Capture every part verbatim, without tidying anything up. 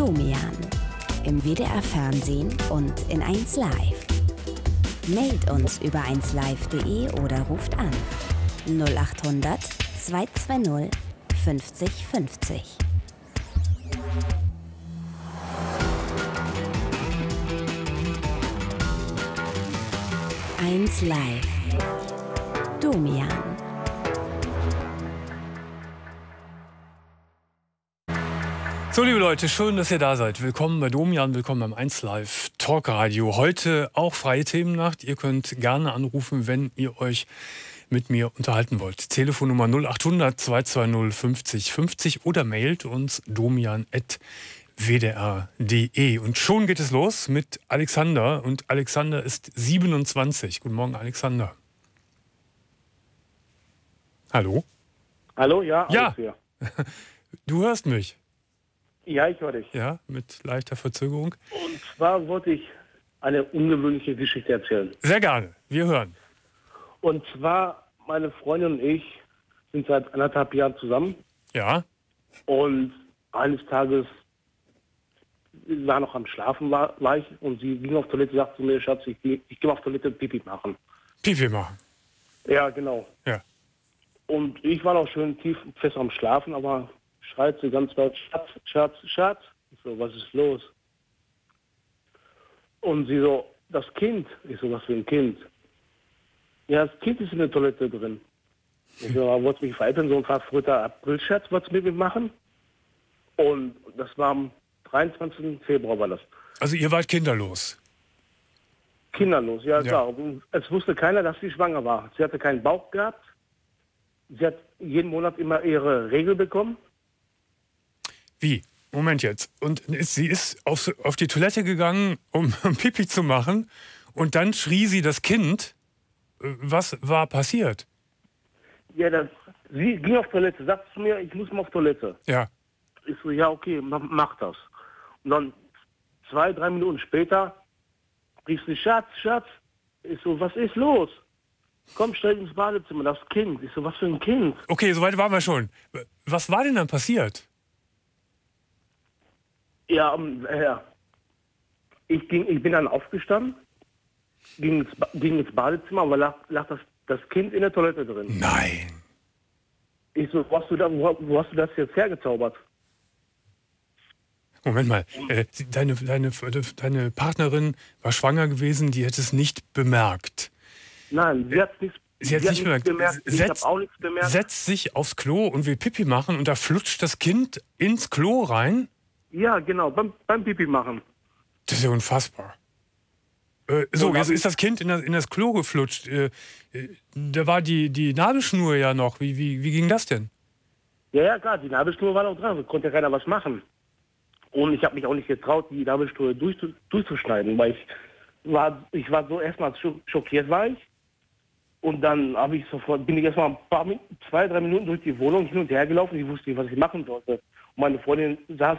Domian. Im W D R Fernsehen und in eins Live. Mailt uns über eins live punkt de oder ruft an null acht hundert zweihundertzweißig fünfzig fünfzig. eins Live. Domian. So, liebe Leute, schön, dass ihr da seid. Willkommen bei Domian, willkommen beim eins Live Talkradio. Heute auch freie Themennacht. Ihr könnt gerne anrufen, wenn ihr euch mit mir unterhalten wollt. Telefonnummer null acht hundert zweihundertzweißig fünfzig fünfzig oder mailt uns domian at w d r punkt de. Und schon geht es los mit Alexander. Und Alexander ist siebenundzwanzig. Guten Morgen, Alexander. Hallo? Hallo, ja, alles Ja, hier. Du hörst mich. Ja, ich höre dich. Ja, mit leichter Verzögerung. Und zwar wollte ich eine ungewöhnliche Geschichte erzählen. Sehr gerne, wir hören. Und zwar, meine Freundin und ich sind seit anderthalb Jahren zusammen. Ja, Und eines Tages, wir waren noch am Schlafen, war, war ich, und sie ging auf Toilette, sagte zu mir, Schatz, ich, geh- ich gehe auf Toilette Pipi machen. Pipi machen. Ja, genau. Ja. Und ich war noch schön tief fest am Schlafen, aber schreit sie ganz laut, Schatz, Schatz, Schatz. Ich so, was ist los? Und sie so, das Kind. Ich so, was für ein Kind? Ja, das Kind ist in der Toilette drin. Ich so, wolltest du mich veräppeln, so ein verfrühter Aprilscherz, wolltest du mit mir machen? Und das war am dreiundzwanzigsten Februar war das. Also ihr wart kinderlos. Kinderlos, ja, Ja. klar. Und es wusste keiner, dass sie schwanger war. Sie hatte keinen Bauch gehabt. Sie hat jeden Monat immer ihre Regel bekommen. Wie? Moment jetzt. Und ist, sie ist auf, auf die Toilette gegangen, um Pipi zu machen. Und dann schrie sie das Kind. Äh, Was war passiert? Ja, das, sie ging auf Toilette, sagte zu mir, ich muss mal auf Toilette. Ja. Ich so, ja, okay, mach, mach das. Und dann zwei, drei Minuten später rief sie, Schatz, Schatz. Ich so, was ist los? Komm, stell ins Badezimmer, das Kind. Ich so, was für ein Kind? Okay, soweit waren wir schon. Was war denn dann passiert? Ja, um, äh, ich, ging, ich bin dann aufgestanden, ging ins, Ba- ging ins Badezimmer, aber lag, lag das, das Kind in der Toilette drin. Nein. Ich so, wo hast du, da, wo, wo hast du das jetzt hergezaubert? Moment mal. Äh, sie- deine, deine, deine Partnerin war schwanger gewesen, die hätte es nicht bemerkt. Nein, sie hat nichts, Sie hat nicht bemerkt. Ich habe Setzt, auch nichts bemerkt. setzt sich aufs Klo und will Pipi machen und da flutscht das Kind ins Klo rein? Ja, genau, beim, beim Pipi machen. Das ist ja unfassbar. Äh, so, Und jetzt hab ist das Kind in das, in das Klo geflutscht. Äh, äh, da war die, die Nabelschnur ja noch. Wie, wie, wie ging das denn? Ja, ja, klar, die Nabelschnur war noch dran, da konnte ja keiner was machen. Und ich habe mich auch nicht getraut, die Nabelschnur durch, durchzuschneiden, weil ich war, ich war so erstmal scho- schockiert war ich. Und dann habe ich sofort, bin ich erstmal ein paar, Min- zwei, drei Minuten durch die Wohnung hin und her gelaufen, ich wusste nicht, was ich machen sollte. Und meine Freundin saß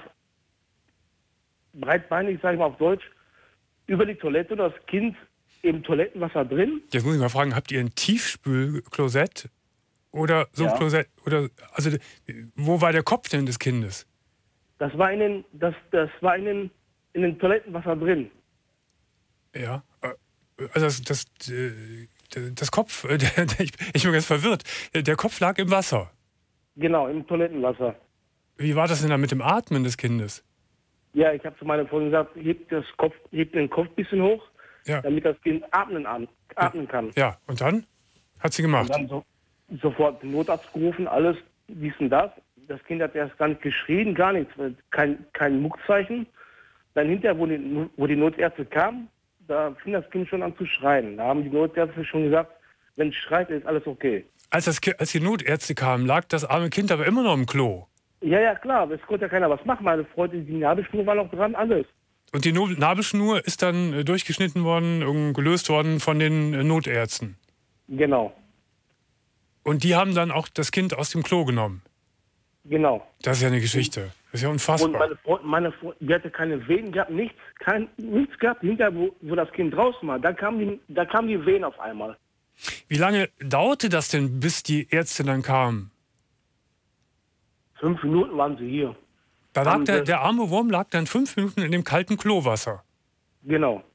breitbeinig, sag ich mal auf Deutsch, über die Toilette und das Kind im Toilettenwasser drin. Jetzt muss ich mal fragen, habt ihr ein Tiefspülklosett? Oder so ein Ja. Klosett? Oder, also, wo war der Kopf denn des Kindes? Das war in den, das, das war in den, in den Toilettenwasser drin. Ja. äh, Also, das, das, äh, das Kopf, äh, der, der, ich, ich bin ganz verwirrt. Der Kopf lag im Wasser. Genau, im Toilettenwasser. Wie war das denn da mit dem Atmen des Kindes? Ja, ich habe zu meiner Freundin gesagt, hebt, das Kopf, hebt den Kopf ein bisschen hoch, Ja. damit das Kind atmen, an, atmen kann. Ja, und dann? Hat sie gemacht. Und dann so, sofort den Notarzt gerufen, alles, dies und das. Das Kind hat erst gar nicht geschrien, gar nichts, kein, kein Muckzeichen. Dann hinterher, wo die, wo die Notärzte kamen, da fing das Kind schon an zu schreien. Da haben die Notärzte schon gesagt, wenn es schreit, ist alles okay. Als, das, Ki- als die Notärzte kamen, lag das arme Kind aber immer noch im Klo. Ja, ja, klar, es konnte ja keiner was machen. Meine Freundin, die Nabelschnur war noch dran, alles. Und die no Nabelschnur ist dann äh, durchgeschnitten worden, ähm, gelöst worden von den äh, Notärzten. Genau, Und die haben dann auch das Kind aus dem Klo genommen. genau. Das ist ja eine Geschichte. Das ist ja Und unfassbar. meine Freundin, meine Freundin, die hatte keine Wehen gehabt, nichts, kein, nichts gehabt. Hinterher, wo, wo das Kind draußen war, da kamen die, da kamen die Wehen auf einmal. Wie lange dauerte das denn, bis die Ärzte dann kamen? Fünf Minuten waren sie hier. Da lag der, der arme Wurm lag dann fünf Minuten in dem kalten Klowasser. Genau.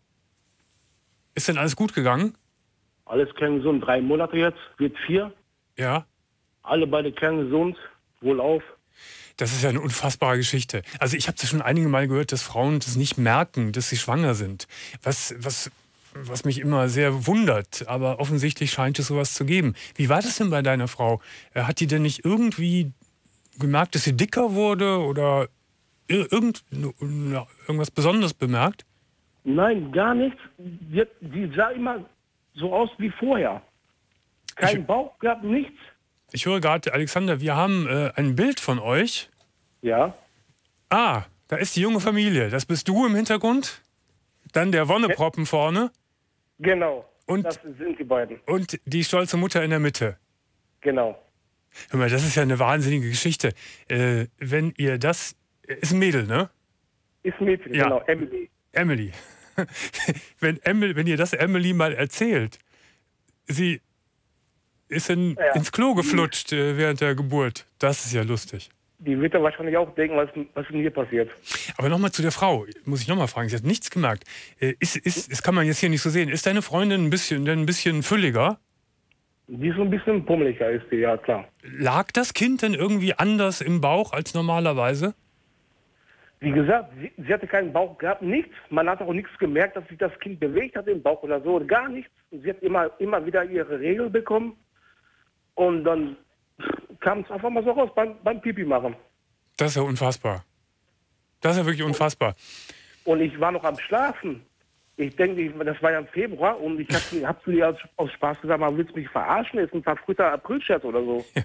Ist denn alles gut gegangen? Alles kerngesund. Drei Monate jetzt, wird vier. Ja. Alle beide kerngesund, wohlauf. Das ist ja eine unfassbare Geschichte. Also ich habe das schon einige Mal gehört, dass Frauen das nicht merken, dass sie schwanger sind. Was, was, was mich immer sehr wundert. Aber offensichtlich scheint es sowas zu geben. Wie war das denn bei deiner Frau? Hat die denn nicht irgendwie gemerkt, dass sie dicker wurde oder irgend, irgendwas Besonderes bemerkt? Nein, gar nichts. Die, die sah immer so aus wie vorher. Kein ich, Bauch, gab nichts. Ich höre gerade, Alexander, wir haben äh, ein Bild von euch. Ja. Ah, da ist die junge Familie. Das bist du im Hintergrund. Dann der Wonneproppen vorne. Genau, und, das sind die beiden. Und die stolze Mutter in der Mitte. Genau. Hör mal, das ist ja eine wahnsinnige Geschichte. Äh, wenn ihr das... Ist ein Mädel, ne? Ist ein Mädchen, ja. Genau, Emily. Emily. wenn, Emily. Wenn ihr das Emily mal erzählt, sie ist in, ja. ins Klo geflutscht äh, während der Geburt. Das ist ja lustig. Die wird ja wahrscheinlich auch denken, was, was mit ihr passiert. Aber nochmal zu der Frau, muss ich nochmal fragen, sie hat nichts gemerkt. Äh, ist, ist, das kann man jetzt hier nicht so sehen. Ist deine Freundin ein bisschen, ein bisschen fülliger? Die ist so ein bisschen pummeliger, ist die, ja klar. Lag das Kind denn irgendwie anders im Bauch als normalerweise? Wie gesagt, sie, sie hatte keinen Bauch gehabt, nichts. Man hat auch nichts gemerkt, dass sich das Kind bewegt hat im Bauch oder so, gar nichts. Und sie hat immer, immer wieder ihre Regel bekommen. Und dann kam es einfach mal so raus beim, beim Pipi machen. Das ist ja unfassbar. Das ist ja wirklich unfassbar. Und ich war noch am Schlafen. Ich denke, das war ja im Februar und ich habe hab zu dir aus, aus Spaß gesagt, man willst mich verarschen, ist ein verfrühter Aprilscherz oder so. Ja.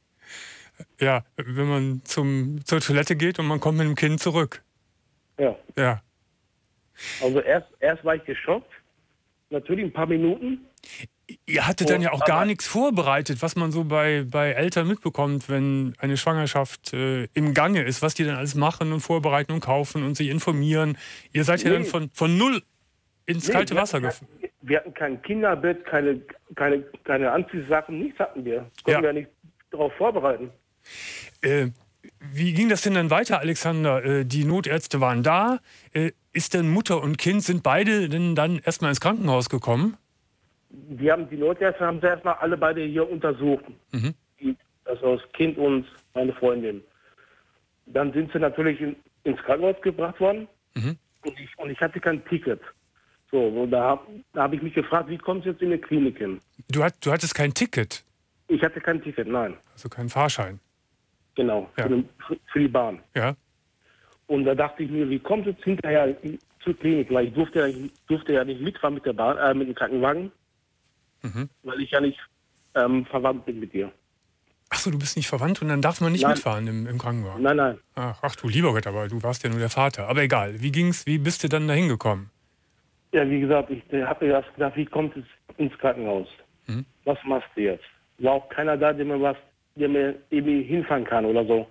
Ja, wenn man zum, zur Toilette geht und man kommt mit dem Kind zurück. Ja. Ja. Also erst, erst war ich geschockt, natürlich ein paar Minuten. Ihr hattet dann ja auch gar nichts vorbereitet, was man so bei, bei Eltern mitbekommt, wenn eine Schwangerschaft äh, im Gange ist, was die dann alles machen und vorbereiten und kaufen und sich informieren. Ihr seid ja nee. dann von, von null ins nee, kalte Wasser gefallen. Wir hatten kein Kinderbett, keine, keine, keine Anziehsachen, nichts hatten wir. Das konnten ja. wir nicht darauf vorbereiten. Äh, wie ging das denn dann weiter, Alexander? Äh, die Notärzte waren da. Äh, ist denn Mutter und Kind, sind beide denn dann erstmal ins Krankenhaus gekommen? Die haben die Notärzte haben sie erstmal alle beide hier untersucht. Mhm. Die, also das Kind und meine Freundin. Dann sind sie natürlich in, ins Krankenhaus gebracht worden. Mhm. Und, ich, und ich hatte kein Ticket. So, und da habe da hab ich mich gefragt, wie kommst du jetzt in die Klinik hin? Du, hat, du hattest kein Ticket? Ich hatte kein Ticket, nein. Also keinen Fahrschein? Genau, ja. für, den, für die Bahn. Ja. Und da dachte ich mir, wie kommst du jetzt hinterher zur Klinik? Weil ich durfte ja, ich durfte ja nicht mitfahren mit der Bahn, äh, mit dem Krankenwagen, mhm. weil ich ja nicht ähm, verwandt bin mit dir. Ach so, du bist nicht verwandt und dann darf man nicht nein. mitfahren im, im Krankenwagen? Nein, nein. Ach, ach du lieber Gott, aber du warst ja nur der Vater. Aber egal, wie ging's, wie bist du dann da hingekommen? Ja, wie gesagt, ich habe mir erst gedacht, wie kommst du ins Krankenhaus? Mhm. Was machst du jetzt? War auch keiner da, der mir was, der mir irgendwie hinfahren kann oder so.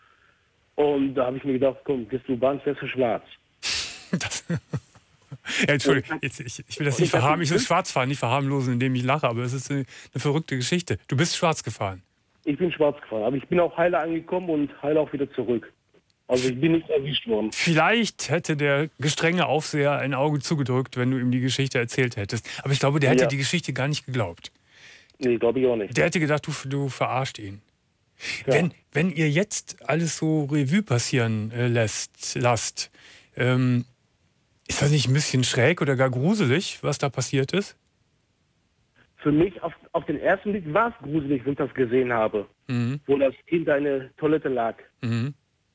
Und da habe ich mir gedacht, komm, gehst du Bahn, fährst du schwarz. Das, ja, Entschuldigung, jetzt, ich, ich will das nicht verharmlosen, ich will schwarz fahren, nicht verharmlosen, indem ich lache, aber es ist eine, eine verrückte Geschichte. Du bist schwarz gefahren. Ich bin schwarz gefahren, aber ich bin auch heile angekommen und heile auch wieder zurück. Also ich bin nicht erwischt worden. Vielleicht hätte der gestrenge Aufseher ein Auge zugedrückt, wenn du ihm die Geschichte erzählt hättest. Aber ich glaube, der hätte ja. die Geschichte gar nicht geglaubt. Nee, glaube ich auch nicht. Der hätte gedacht, du, du verarscht ihn. Ja. Wenn, wenn ihr jetzt alles so Revue passieren äh, lässt, lasst, ähm, ist das nicht ein bisschen schräg oder gar gruselig, was da passiert ist? Für mich auf, auf den ersten Blick war es gruselig, wenn ich das gesehen habe. Mhm. Wo das Kind in einer Toilette lag. Mhm.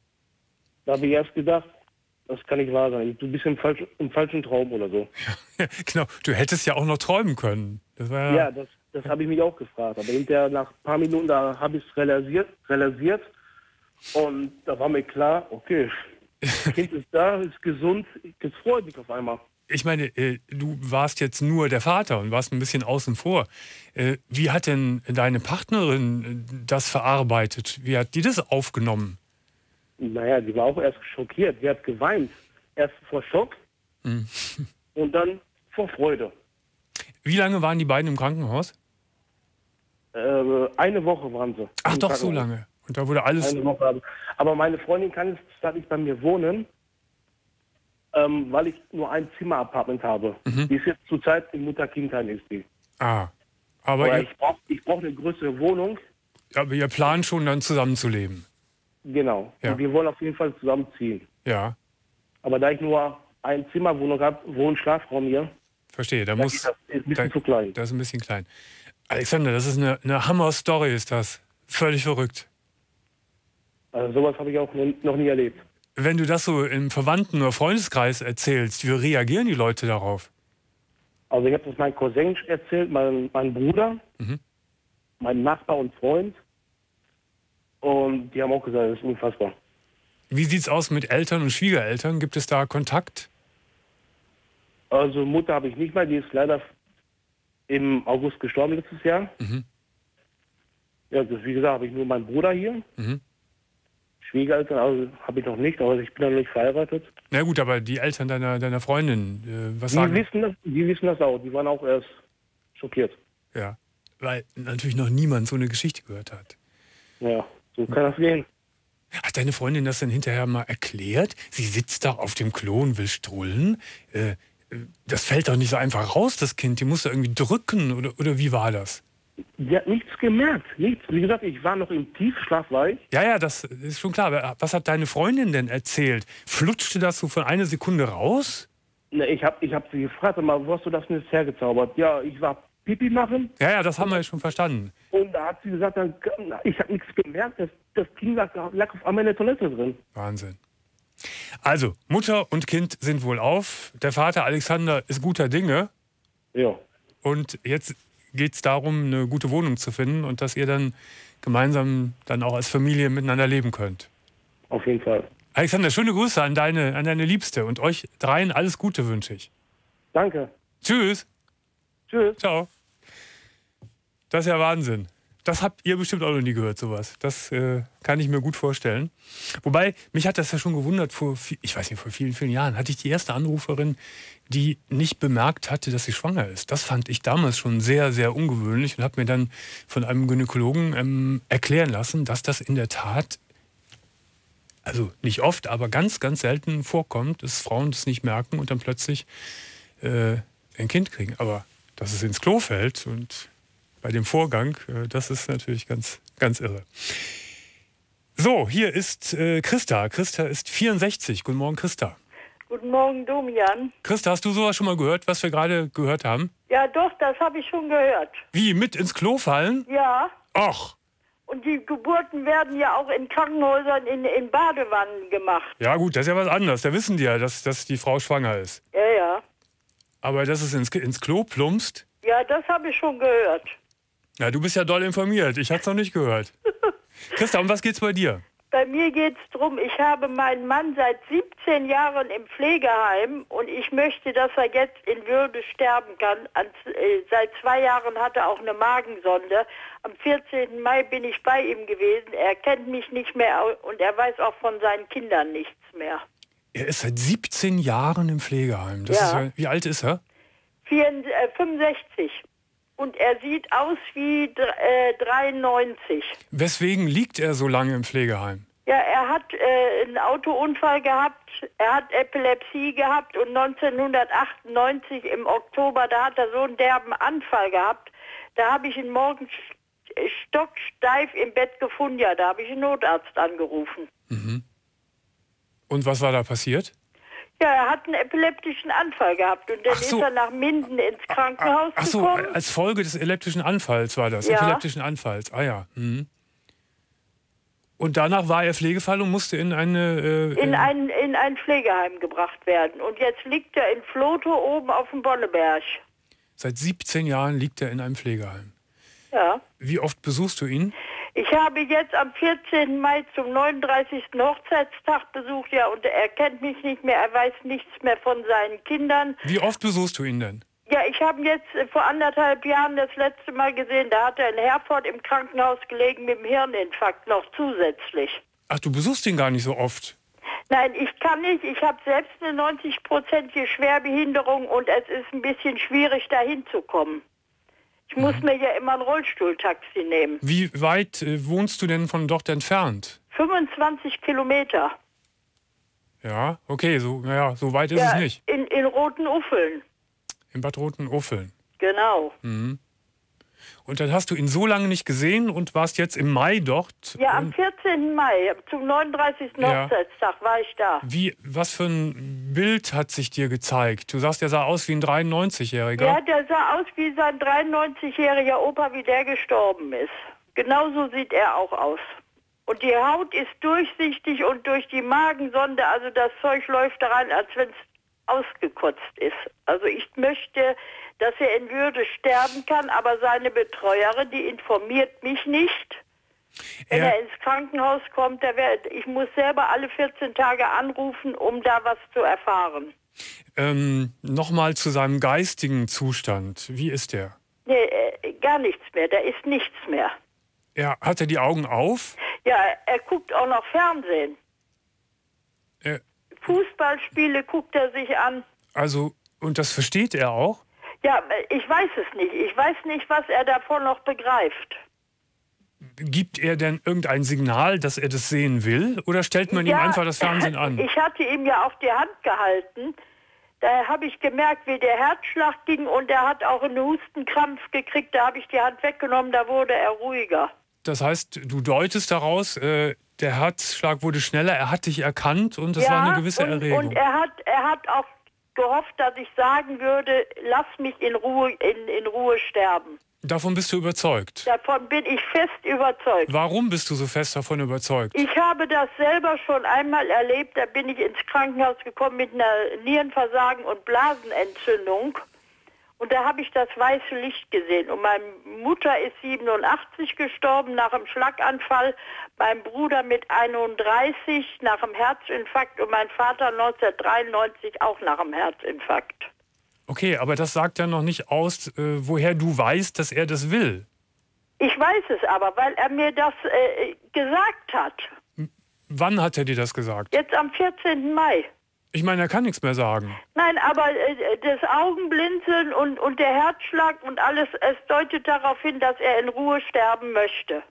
Da habe ich erst gedacht, das kann nicht wahr sein. Du bist im, falsch, im falschen Traum oder so. Ja, genau, du hättest ja auch noch träumen können. Das war ja, ja das, das habe ich mich auch gefragt. Aber hinterher, nach ein paar Minuten, da habe ich es realisiert, realisiert. Und da war mir klar, okay, das Kind ist da, ist gesund, es freut mich auf einmal. Ich meine, äh, du warst jetzt nur der Vater und warst ein bisschen außen vor. Äh, wie hat denn deine Partnerin das verarbeitet? Wie hat die das aufgenommen? Naja, die war auch erst schockiert. Sie hat geweint. Erst vor Schock mhm. und dann vor Freude. Wie lange waren die beiden im Krankenhaus? Äh, eine Woche waren sie. Ach doch, so lange. Und da wurde alles... Eine Woche. Aber meine Freundin kann jetzt nicht bei mir wohnen, ähm, weil ich nur ein Zimmer-Apartment habe. Mhm. Die ist jetzt zurzeit im Mutter-Kind-Heim, ist die. Ah, aber, Aber ihr, ich brauche ich brauch eine größere Wohnung. aber ihr plant schon dann zusammenzuleben. Genau. Ja. Und wir wollen auf jeden Fall zusammenziehen. Ja, Aber da ich nur ein Zimmerwohnung habe, Wohn- und Schlafraum hier, verstehe. Da da muss, ist das ist ein bisschen da, zu klein. das ist ein bisschen klein. Alexander, das ist eine, eine Hammer-Story, ist das. Völlig verrückt. Also sowas habe ich auch noch nie erlebt. Wenn du das so im Verwandten- oder Freundeskreis erzählst, wie reagieren die Leute darauf? Also ich habe das meinem Cousin erzählt, mein, mein Bruder, Mhm. mein Nachbar und Freund. Und die haben auch gesagt, das ist unfassbar. Wie sieht's aus mit Eltern und Schwiegereltern? Gibt es da Kontakt? Also Mutter habe ich nicht mehr, die ist leider im August gestorben letztes Jahr. Mhm. Ja, das, wie gesagt, habe ich nur meinen Bruder hier. Mhm. Schwiegereltern also, habe ich noch nicht, aber ich bin ja noch nicht verheiratet. Na gut, aber die Eltern deiner, deiner Freundin, äh, was Die sagen? wissen, das, die wissen das auch, die waren auch erst schockiert. Ja, weil natürlich noch niemand so eine Geschichte gehört hat. Ja, so kann das gehen. Hat deine Freundin das denn hinterher mal erklärt? Sie sitzt da auf dem Klo und will strullen. Äh, das fällt doch nicht so einfach raus, das Kind. Die muss da irgendwie drücken, oder, oder wie war das? Die hat nichts gemerkt, nichts. Wie gesagt, ich war noch im Tiefschlaf, war ich. Ja, ja, das ist schon klar. Aber was hat deine Freundin denn erzählt? Flutschte das so von einer Sekunde raus? Ne, ich habe ich hab sie gefragt, mal, wo hast du das denn jetzt hergezaubert? Ja, ich war Pipi machen. Ja, ja, das haben wir ja schon verstanden. Und da hat sie gesagt, dann, ich habe nichts gemerkt, das, das Kind lag, lag auf einmal in der Toilette drin. Wahnsinn. Also, Mutter und Kind sind wohl auf. Der Vater Alexander ist guter Dinge. Ja. Und jetzt geht es darum, eine gute Wohnung zu finden und dass ihr dann gemeinsam dann auch als Familie miteinander leben könnt. Auf jeden Fall. Alexander, schöne Grüße an deine, an deine Liebste und euch dreien alles Gute wünsche ich. Danke. Tschüss. Tschüss. Ciao. Das ist ja Wahnsinn. Das habt ihr bestimmt auch noch nie gehört, sowas. Das äh, kann ich mir gut vorstellen. Wobei, mich hat das ja schon gewundert, vor, ich weiß nicht, vor vielen, vielen Jahren hatte ich die erste Anruferin, die nicht bemerkt hatte, dass sie schwanger ist. Das fand ich damals schon sehr, sehr ungewöhnlich und habe mir dann von einem Gynäkologen ähm, erklären lassen, dass das in der Tat, also nicht oft, aber ganz, ganz selten vorkommt, dass Frauen das nicht merken und dann plötzlich äh, ein Kind kriegen. Aber dass es ins Klo fällt und bei dem Vorgang, äh, das ist natürlich ganz, ganz irre. So, hier ist äh, Christa. Christa ist vierundsechzig. Guten Morgen, Christa. Guten Morgen, Domian. Christa, hast du sowas schon mal gehört, was wir gerade gehört haben? Ja, doch, das habe ich schon gehört. Wie, mit ins Klo fallen? Ja. Ach. Und die Geburten werden ja auch in Krankenhäusern in, in Badewannen gemacht. Ja gut, das ist ja was anderes. Da wissen die ja, dass, dass die Frau schwanger ist. Ja, ja. Aber dass es ins, ins Klo plumpst? Ja, das habe ich schon gehört. Ja, du bist ja doll informiert. Ich hatte es noch nicht gehört. Christa, um was geht's bei dir? Bei mir geht es darum, ich habe meinen Mann seit siebzehn Jahren im Pflegeheim und ich möchte, dass er jetzt in Würde sterben kann. An, äh, seit zwei Jahren hat er auch eine Magensonde. Am vierzehnten Mai bin ich bei ihm gewesen. Er kennt mich nicht mehr und er weiß auch von seinen Kindern nichts mehr. Er ist seit siebzehn Jahren im Pflegeheim. Das Ja. ist ja, wie alt ist er? Vier, äh, fünfundsechzig. Und er sieht aus wie äh, dreiundneunzig. Weswegen liegt er so lange im Pflegeheim? Ja, er hat äh, einen Autounfall gehabt, er hat Epilepsie gehabt und neunzehnhundertachtundneunzig im Oktober, da hat er so einen derben Anfall gehabt. Da habe ich ihn morgens stocksteif im Bett gefunden. Ja, da habe ich einen Notarzt angerufen. Mhm. Und was war da passiert? Ja, er hat einen epileptischen Anfall gehabt und dann Ach so. ist er nach Minden ins Krankenhaus Ach so, gekommen. als Folge des epileptischen Anfalls war das. Ja. Epileptischen Anfalls, ah ja. Mhm. Und danach war er Pflegefall und musste in eine... Äh, in ein, in ein Pflegeheim gebracht werden. Und jetzt liegt er in Floto oben auf dem Bonneberg. Seit siebzehn Jahren liegt er in einem Pflegeheim. Ja. Wie oft besuchst du ihn? Ich habe jetzt am vierzehnten Mai zum neununddreißigsten Hochzeitstag besucht, ja, und er kennt mich nicht mehr, er weiß nichts mehr von seinen Kindern. Wie oft besuchst du ihn denn? Ja, ich habe ihn jetzt äh, vor anderthalb Jahren das letzte Mal gesehen, da hat er in Herford im Krankenhaus gelegen mit dem Hirninfarkt noch zusätzlich. Ach, du besuchst ihn gar nicht so oft. Nein, ich kann nicht, ich habe selbst eine neunzig-prozentige Schwerbehinderung und es ist ein bisschen schwierig, da hinzukommen. Ich muss mir ja immer ein Rollstuhltaxi nehmen. Wie weit äh, wohnst du denn von dort entfernt? fünfundzwanzig Kilometer. Ja, okay, so, ja, so weit ist Ja, es nicht. in, in Roten-Uffeln. In Bad Roten-Uffeln. Genau. Mhm. Und dann hast du ihn so lange nicht gesehen und warst jetzt im Mai dort. Ja, am Und vierzehnten Mai, zum neununddreißigsten Ja. Hochzeitstag war ich da. wie, was für ein Bild hat sich dir gezeigt? Du sagst, er sah aus wie ein dreiundneunzigjähriger. Ja, der sah aus wie sein dreiundneunzigjähriger Opa, wie der gestorben ist. Genauso sieht er auch aus. Und die Haut ist durchsichtig und durch die Magensonde, also das Zeug läuft da rein, als wenn es ausgekotzt ist. Also ich möchte, dass er in Würde sterben kann, aber seine Betreuerin, die informiert mich nicht. Wenn Er- er ins Krankenhaus kommt, der wär, ich muss selber alle vierzehn Tage anrufen, um da was zu erfahren. Ähm, Nochmal zu seinem geistigen Zustand. Wie ist der? Nee, äh, gar nichts mehr, da ist nichts mehr. Er, hat er die Augen auf? Ja, er guckt auch noch Fernsehen. Er, Fußballspiele guckt er sich an. also, und das versteht er auch? Ja, ich weiß es nicht. Ich weiß nicht, was er davon noch begreift. Gibt er denn irgendein Signal, dass er das sehen will? Oder stellt man ihm einfach das Fernsehen an? Ich hatte ihm ja auf die Hand gehalten. Da habe ich gemerkt, wie der Herzschlag ging und er hat auch einen Hustenkrampf gekriegt. Da habe ich die Hand weggenommen, da wurde er ruhiger. Das heißt, du deutest daraus, äh, der Herzschlag wurde schneller, er hat dich erkannt und es ja, war eine gewisse und, Erregung. Und er hat, er hat auch gehofft, dass ich sagen würde, lass mich in Ruhe, in, in Ruhe sterben. Davon bist du überzeugt. Davon bin ich fest überzeugt. Warum bist du so fest davon überzeugt? Ich habe das selber schon einmal erlebt. Da bin ich ins Krankenhaus gekommen mit einer Nierenversagen und Blasenentzündung. Und da habe ich das weiße Licht gesehen. Und meine Mutter ist siebenundachtzig gestorben nach einem Schlaganfall. Mein Bruder mit einunddreißig nach einem Herzinfarkt. Und mein Vater neunzehnhundertdreiundneunzig auch nach einem Herzinfarkt. Okay, aber das sagt ja noch nicht aus, äh, woher du weißt, dass er das will. Ich weiß es aber, weil er mir das äh, gesagt hat. Wann hat er dir das gesagt? Jetzt am vierzehnten Mai. Ich meine, er kann nichts mehr sagen. Nein, aber äh, das Augenblinzeln und, und der Herzschlag und alles, es deutet darauf hin, dass er in Ruhe sterben möchte.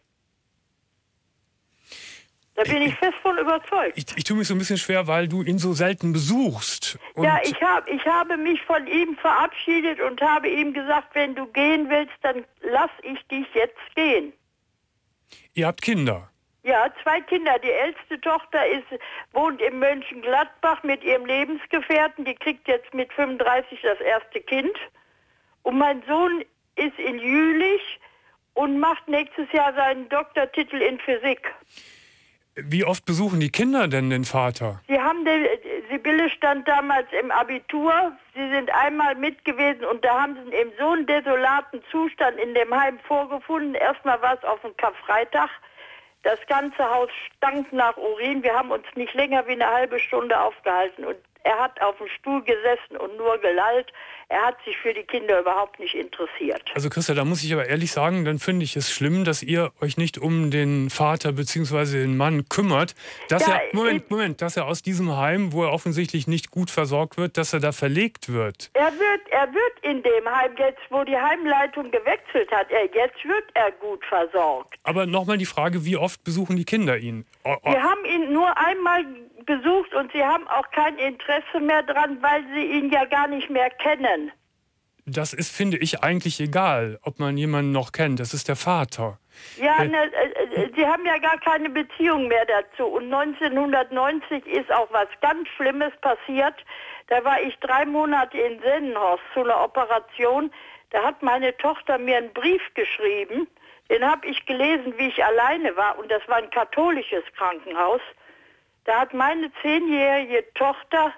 Da bin ich fest von überzeugt. Ich, ich tue mich so ein bisschen schwer, weil du ihn so selten besuchst. Und Ja, ich, hab, ich habe mich von ihm verabschiedet und habe ihm gesagt, wenn du gehen willst, dann lass ich dich jetzt gehen. ihr habt Kinder. Ja, zwei Kinder. Die älteste Tochter ist, wohnt in Mönchengladbach mit ihrem Lebensgefährten. Die kriegt jetzt mit fünfunddreißig das erste Kind. Und mein Sohn ist in Jülich und macht nächstes Jahr seinen Doktortitel in Physik. Wie oft besuchen die Kinder denn den Vater? Sie haben den, Sibylle stand damals im Abitur. Sie sind einmal mit gewesen und da haben sie ihn in so einem desolaten Zustand in dem Heim vorgefunden. Erstmal war es auf dem Karfreitag. Das ganze Haus stank nach Urin. Wir haben uns nicht länger wie eine halbe Stunde aufgehalten. Und er hat auf dem Stuhl gesessen und nur gelallt. Er hat sich für die Kinder überhaupt nicht interessiert. Also Christa, da muss ich aber ehrlich sagen, dann finde ich es schlimm, dass ihr euch nicht um den Vater bzw. den Mann kümmert. Dass Ja, er, Moment, ich- Moment, dass er aus diesem Heim, wo er offensichtlich nicht gut versorgt wird, dass er da verlegt wird. Er wird, er wird in dem Heim jetzt, wo die Heimleitung gewechselt hat, er, jetzt wird er gut versorgt. Aber nochmal die Frage, wie oft besuchen die Kinder ihn? Oh, oh, Wir haben ihn nur einmal besucht und sie haben auch kein Interesse mehr dran, weil sie ihn ja gar nicht mehr kennen. das ist, finde ich, eigentlich egal, ob man jemanden noch kennt. Das ist der Vater. Ja, Äh, ne, äh, äh, sie haben ja gar keine Beziehung mehr dazu. Und neunzehnhundertneunzig ist auch was ganz Schlimmes passiert. Da war ich drei Monate in Sennenhorst zu einer Operation. Da hat meine Tochter mir einen Brief geschrieben. Den habe ich gelesen, wie ich alleine war. Und das war ein katholisches Krankenhaus. Da hat meine zehnjährige Tochter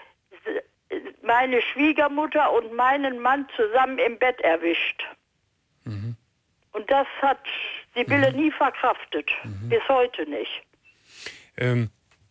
meine Schwiegermutter und meinen Mann zusammen im Bett erwischt. Mhm. Und das hat Sibylle nie verkraftet. Mhm. Bis heute nicht. Ähm,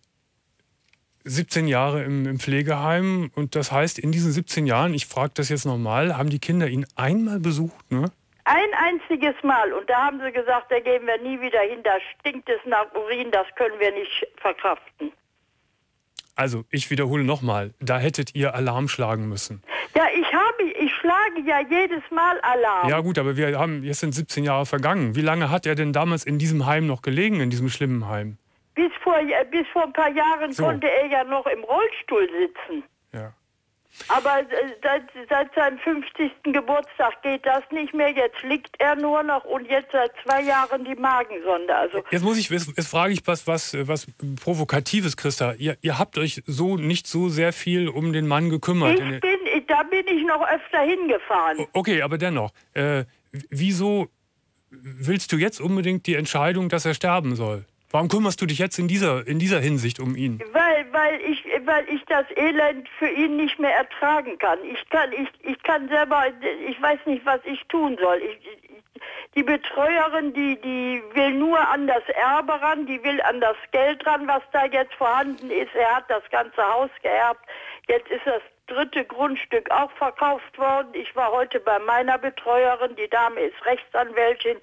siebzehn Jahre im, im Pflegeheim und das heißt, in diesen siebzehn Jahren, ich frage das jetzt nochmal, haben die Kinder ihn einmal besucht, ne? Ein einziges Mal. Und da haben sie gesagt, da gehen wir nie wieder hin. Da stinkt es nach Urin, das können wir nicht verkraften. Also, ich wiederhole nochmal, da hättet ihr Alarm schlagen müssen. Ja, ich habe, ich schlage ja jedes Mal Alarm. Ja gut, aber wir haben, jetzt sind siebzehn Jahre vergangen. Wie lange hat er denn damals in diesem Heim noch gelegen, in diesem schlimmen Heim? Bis vor, bis vor ein paar Jahren so. konnte er ja noch im Rollstuhl sitzen. Ja. Aber seit, seit seinem fünfzigsten Geburtstag geht das nicht mehr. Jetzt liegt er nur noch und jetzt seit zwei Jahren die Magensonde. Also jetzt muss ich, jetzt, jetzt frage ich was, was, was Provokatives, Christa. Ihr, ihr habt euch so nicht so sehr viel um den Mann gekümmert. Ich bin, da bin ich noch öfter hingefahren. Okay, aber dennoch, äh, wieso willst du jetzt unbedingt die Entscheidung, dass er sterben soll? Warum kümmerst du dich jetzt in dieser, in dieser Hinsicht um ihn? Weil, weil, ich, weil ich das Elend für ihn nicht mehr ertragen kann. Ich kann, ich, ich kann selber, ich weiß nicht, was ich tun soll. Ich, ich, die Betreuerin, die, die will nur an das Erbe ran, die will an das Geld ran, was da jetzt vorhanden ist. Er hat das ganze Haus geerbt. Jetzt ist das dritte Grundstück auch verkauft worden. Ich war heute bei meiner Betreuerin, die Dame ist Rechtsanwältin.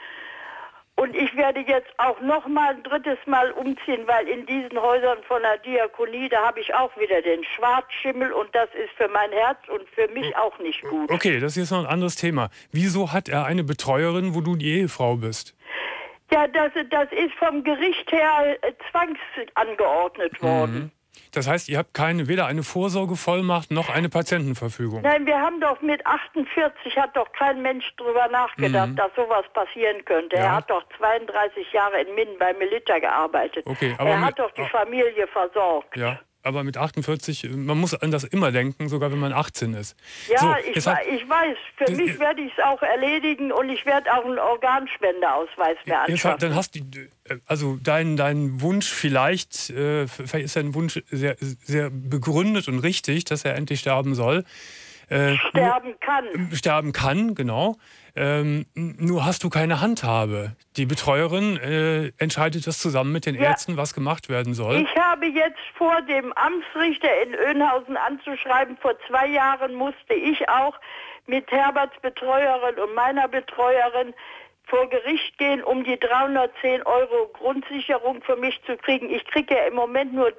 Und ich werde jetzt auch noch mal ein drittes Mal umziehen, weil in diesen Häusern von der Diakonie, da habe ich auch wieder den Schwarzschimmel und das ist für mein Herz und für mich auch nicht gut. Okay, das ist jetzt noch ein anderes Thema. Wieso hat er eine Betreuerin, wo du die Ehefrau bist? Ja, das, das ist vom Gericht her zwangsangeordnet worden. Mhm. Das heißt, ihr habt keine, weder eine Vorsorgevollmacht noch eine Patientenverfügung? Nein, wir haben doch mit achtundvierzig, hat doch kein Mensch drüber nachgedacht, mhm. dass sowas passieren könnte. Ja. Er hat doch zweiunddreißig Jahre in Minden bei Melita gearbeitet. Okay, aber er hat mit, doch die Familie versorgt. Ja. Aber mit achtundvierzig, man muss an das immer denken, sogar wenn man achtzehn ist. Ja, so, ich, hat, ich weiß. Für das, mich werde ich es auch erledigen und ich werde auch einen Organspendeausweis mehr anschaffen. Dann hast du, also dein, dein Wunsch vielleicht, äh, vielleicht ist dein Wunsch sehr, sehr begründet und richtig, dass er endlich sterben soll. Äh, sterben nur, kann. Sterben kann, genau. Ähm, nur hast du keine Handhabe. Die Betreuerin äh, entscheidet das zusammen mit den ja. Ärzten, was gemacht werden soll. Ich habe jetzt vor, dem Amtsrichter in Önhausen anzuschreiben. Vor zwei Jahren musste ich auch mit Herberts Betreuerin und meiner Betreuerin vor Gericht gehen, um die dreihundertzehn Euro Grundsicherung für mich zu kriegen. Ich kriege ja im Moment nur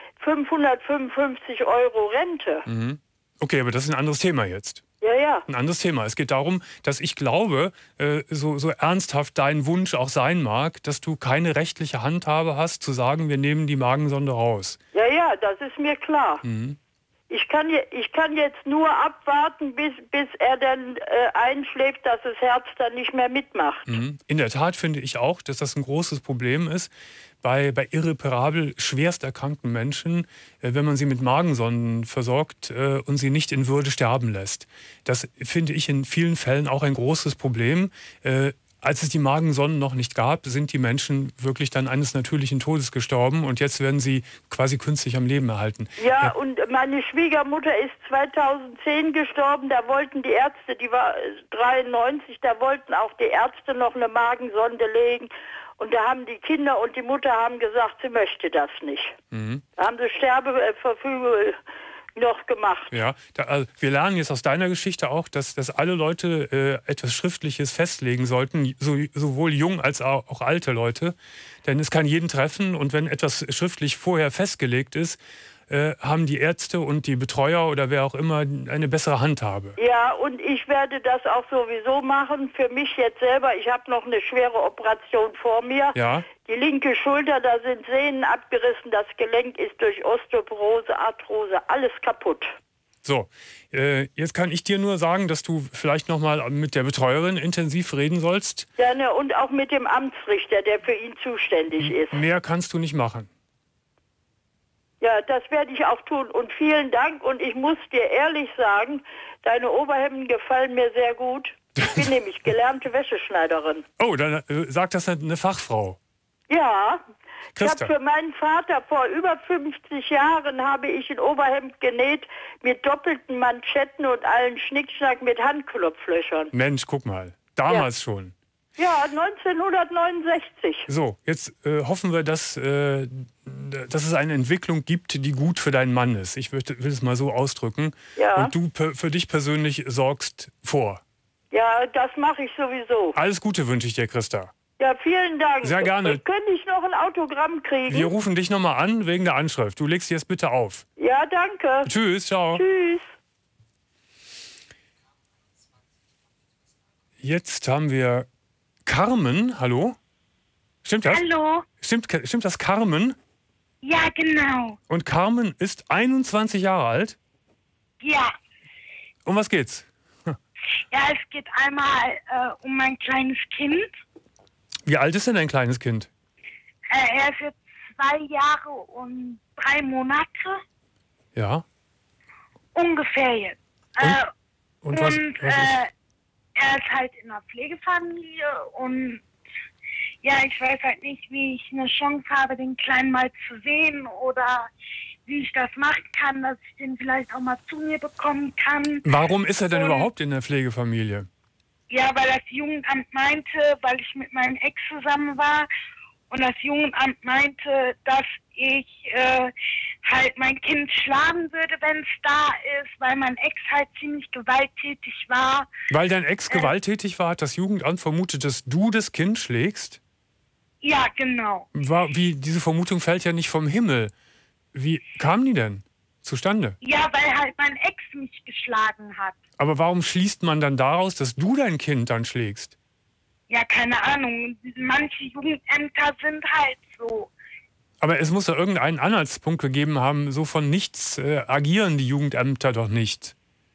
fünfhundertfünfundfünfzig Euro Rente. Mhm. Okay, aber das ist ein anderes Thema jetzt. Ja, ja. Ein anderes Thema. Es geht darum, dass ich glaube, äh, so, so ernsthaft dein Wunsch auch sein mag, dass du keine rechtliche Handhabe hast, zu sagen, wir nehmen die Magensonde raus. Ja, ja, das ist mir klar. Mhm. Ich kann, ich kann jetzt nur abwarten, bis, bis er dann äh, einschläft, dass das Herz dann nicht mehr mitmacht. Mhm. In der Tat finde ich auch, dass das ein großes Problem ist. Bei, bei irreparabel schwerst erkrankten Menschen, äh, wenn man sie mit Magensonden versorgt äh, und sie nicht in Würde sterben lässt. Das finde ich in vielen Fällen auch ein großes Problem. Äh, als es die Magensonden noch nicht gab, sind die Menschen wirklich dann eines natürlichen Todes gestorben und jetzt werden sie quasi künstlich am Leben erhalten. Ja, ja. Und meine Schwiegermutter ist zweitausendzehn gestorben, da wollten die Ärzte, die war dreiundneunzig, da wollten auch die Ärzte noch eine Magensonde legen. Und da haben die Kinder und die Mutter haben gesagt, sie möchte das nicht. Mhm. Da haben sie Sterbeverfügung noch gemacht. Ja, da, also wir lernen jetzt aus deiner Geschichte auch, dass, dass alle Leute äh, etwas Schriftliches festlegen sollten, so, sowohl jung als auch, auch alte Leute. Denn es kann jeden treffen und wenn etwas schriftlich vorher festgelegt ist, äh, haben die Ärzte und die Betreuer oder wer auch immer eine bessere Handhabe. Ja, und ich werde das auch sowieso machen. Für mich jetzt selber, ich habe noch eine schwere Operation vor mir. Ja. Die linke Schulter, da sind Sehnen abgerissen, das Gelenk ist durch Osteoporose, Arthrose, alles kaputt. So, äh, jetzt kann ich dir nur sagen, dass du vielleicht noch mal mit der Betreuerin intensiv reden sollst. Ja, ne, und auch mit dem Amtsrichter, der für ihn zuständig ist. Mehr kannst du nicht machen. Ja, das werde ich auch tun. Und vielen Dank. Und ich muss dir ehrlich sagen, deine Oberhemden gefallen mir sehr gut. Ich bin nämlich gelernte Wäscheschneiderin. Oh, dann äh, sagt das eine Fachfrau. Ja, Christa. Ich habe für meinen Vater vor über fünfzig Jahren habe ich ein Oberhemd genäht mit doppelten Manschetten und allen Schnickschnack mit Handklopflöchern. Mensch, guck mal, damals ja. schon. Ja, neunzehnhundertneunundsechzig. So, jetzt äh, hoffen wir, dass, äh, dass es eine Entwicklung gibt, die gut für deinen Mann ist. Ich will, will es mal so ausdrücken. Ja. Und du per, für dich persönlich sorgst vor. Ja, das mache ich sowieso. Alles Gute wünsche ich dir, Christa. Ja, vielen Dank. Sehr gerne. Könnte ich noch ein Autogramm kriegen? Wir rufen dich nochmal an wegen der Anschrift. Du legst jetzt bitte auf. Ja, danke. Tschüss, ciao. Tschüss. Jetzt haben wir Carmen. Hallo? Stimmt das? Hallo? Stimmt, stimmt das, Carmen? Ja, genau. Und Carmen ist einundzwanzig Jahre alt? Ja. Um was geht's? Ja, es geht einmal äh, um mein kleines Kind. Wie alt ist denn dein kleines Kind? Äh, er ist jetzt zwei Jahre und drei Monate. Ja. Ungefähr jetzt. Und, Äh, und was, und was äh, ist? er ist halt in einer Pflegefamilie und ja, ich weiß halt nicht, wie ich eine Chance habe, den Kleinen mal zu sehen oder wie ich das machen kann, dass ich den vielleicht auch mal zu mir bekommen kann. Warum ist er denn und, überhaupt in der Pflegefamilie? Ja, weil das Jugendamt meinte, weil ich mit meinem Ex zusammen war und das Jugendamt meinte, dass ich äh, halt mein Kind schlagen würde, wenn es da ist, weil mein Ex halt ziemlich gewalttätig war. Weil dein Ex Äh, gewalttätig war, hat das Jugendamt vermutet, dass du das Kind schlägst? Ja, genau. War, wie, diese Vermutung fällt ja nicht vom Himmel. Wie kam die denn zustande? Ja, weil halt mein Ex mich geschlagen hat. Aber warum schließt man dann daraus, dass du dein Kind dann schlägst? Ja, keine Ahnung. Manche Jugendämter sind halt so. Aber es muss ja irgendeinen Anhaltspunkt gegeben haben, so von nichts äh, agieren die Jugendämter doch nicht.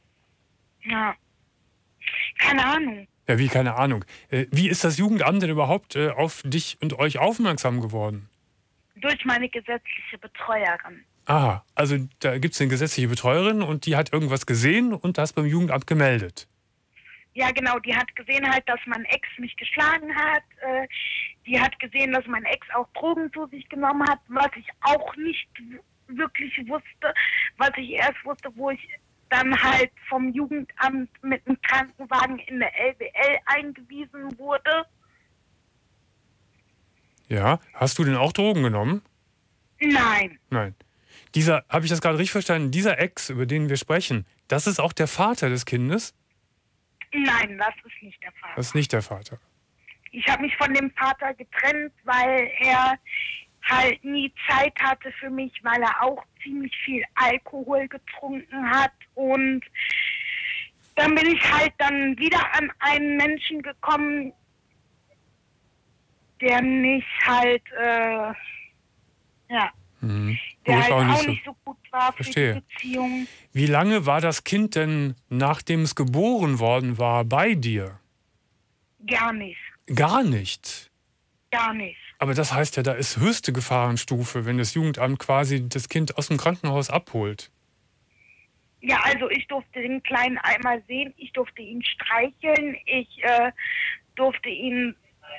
Ja. Keine Ahnung. Ja, wie, keine Ahnung. Äh, wie ist das Jugendamt denn überhaupt äh, auf dich und euch aufmerksam geworden? Durch meine gesetzliche Betreuerin. Aha, also da gibt es eine gesetzliche Betreuerin und die hat irgendwas gesehen und das beim Jugendamt gemeldet. Ja, genau. Die hat gesehen halt, dass mein Ex mich geschlagen hat. Äh, die hat gesehen, dass mein Ex auch Drogen zu sich genommen hat, was ich auch nicht w- wirklich wusste. Was ich erst wusste, wo ich dann halt vom Jugendamt mit einem Krankenwagen in der L B L eingewiesen wurde. Ja, hast du denn auch Drogen genommen? Nein. Nein. Dieser, habe ich das gerade richtig verstanden, dieser Ex, über den wir sprechen, das ist auch der Vater des Kindes? Nein, das ist nicht der Fall. Das ist nicht der Vater. Ich habe mich von dem Vater getrennt, weil er halt nie Zeit hatte für mich, weil er auch ziemlich viel Alkohol getrunken hat. Und dann bin ich halt dann wieder an einen Menschen gekommen, der nicht halt, äh, ja, Mhm. der Wo halt es auch auch nicht, nicht so, so gut war Verstehe. für die Beziehung. Wie lange war das Kind denn, nachdem es geboren worden war, bei dir? Gar nicht, Gar nicht. gar nicht. Aber das heißt ja, da ist höchste Gefahrenstufe, wenn das Jugendamt quasi das Kind aus dem Krankenhaus abholt. Ja, also ich durfte den Kleinen einmal sehen, ich durfte ihn streicheln, ich äh, durfte ihn,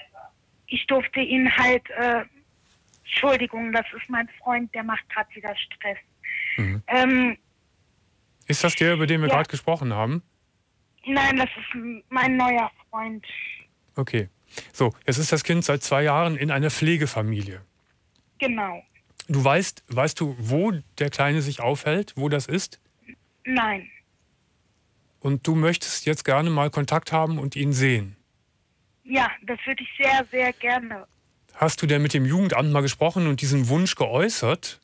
ich durfte ihn halt, äh, Entschuldigung, das ist mein Freund, der macht gerade wieder Stress. Mhm. Ähm, Ist das der, über den wir Ja. gerade gesprochen haben? nein, das ist m- mein neuer Freund. Okay. So, jetzt ist das Kind seit zwei Jahren in einer Pflegefamilie. Genau. Du weißt, weißt du, wo der Kleine sich aufhält, wo das ist? Nein. Und du möchtest jetzt gerne mal Kontakt haben und ihn sehen. Ja, das würde ich sehr, sehr gerne. Hast du denn mit dem Jugendamt mal gesprochen und diesen Wunsch geäußert?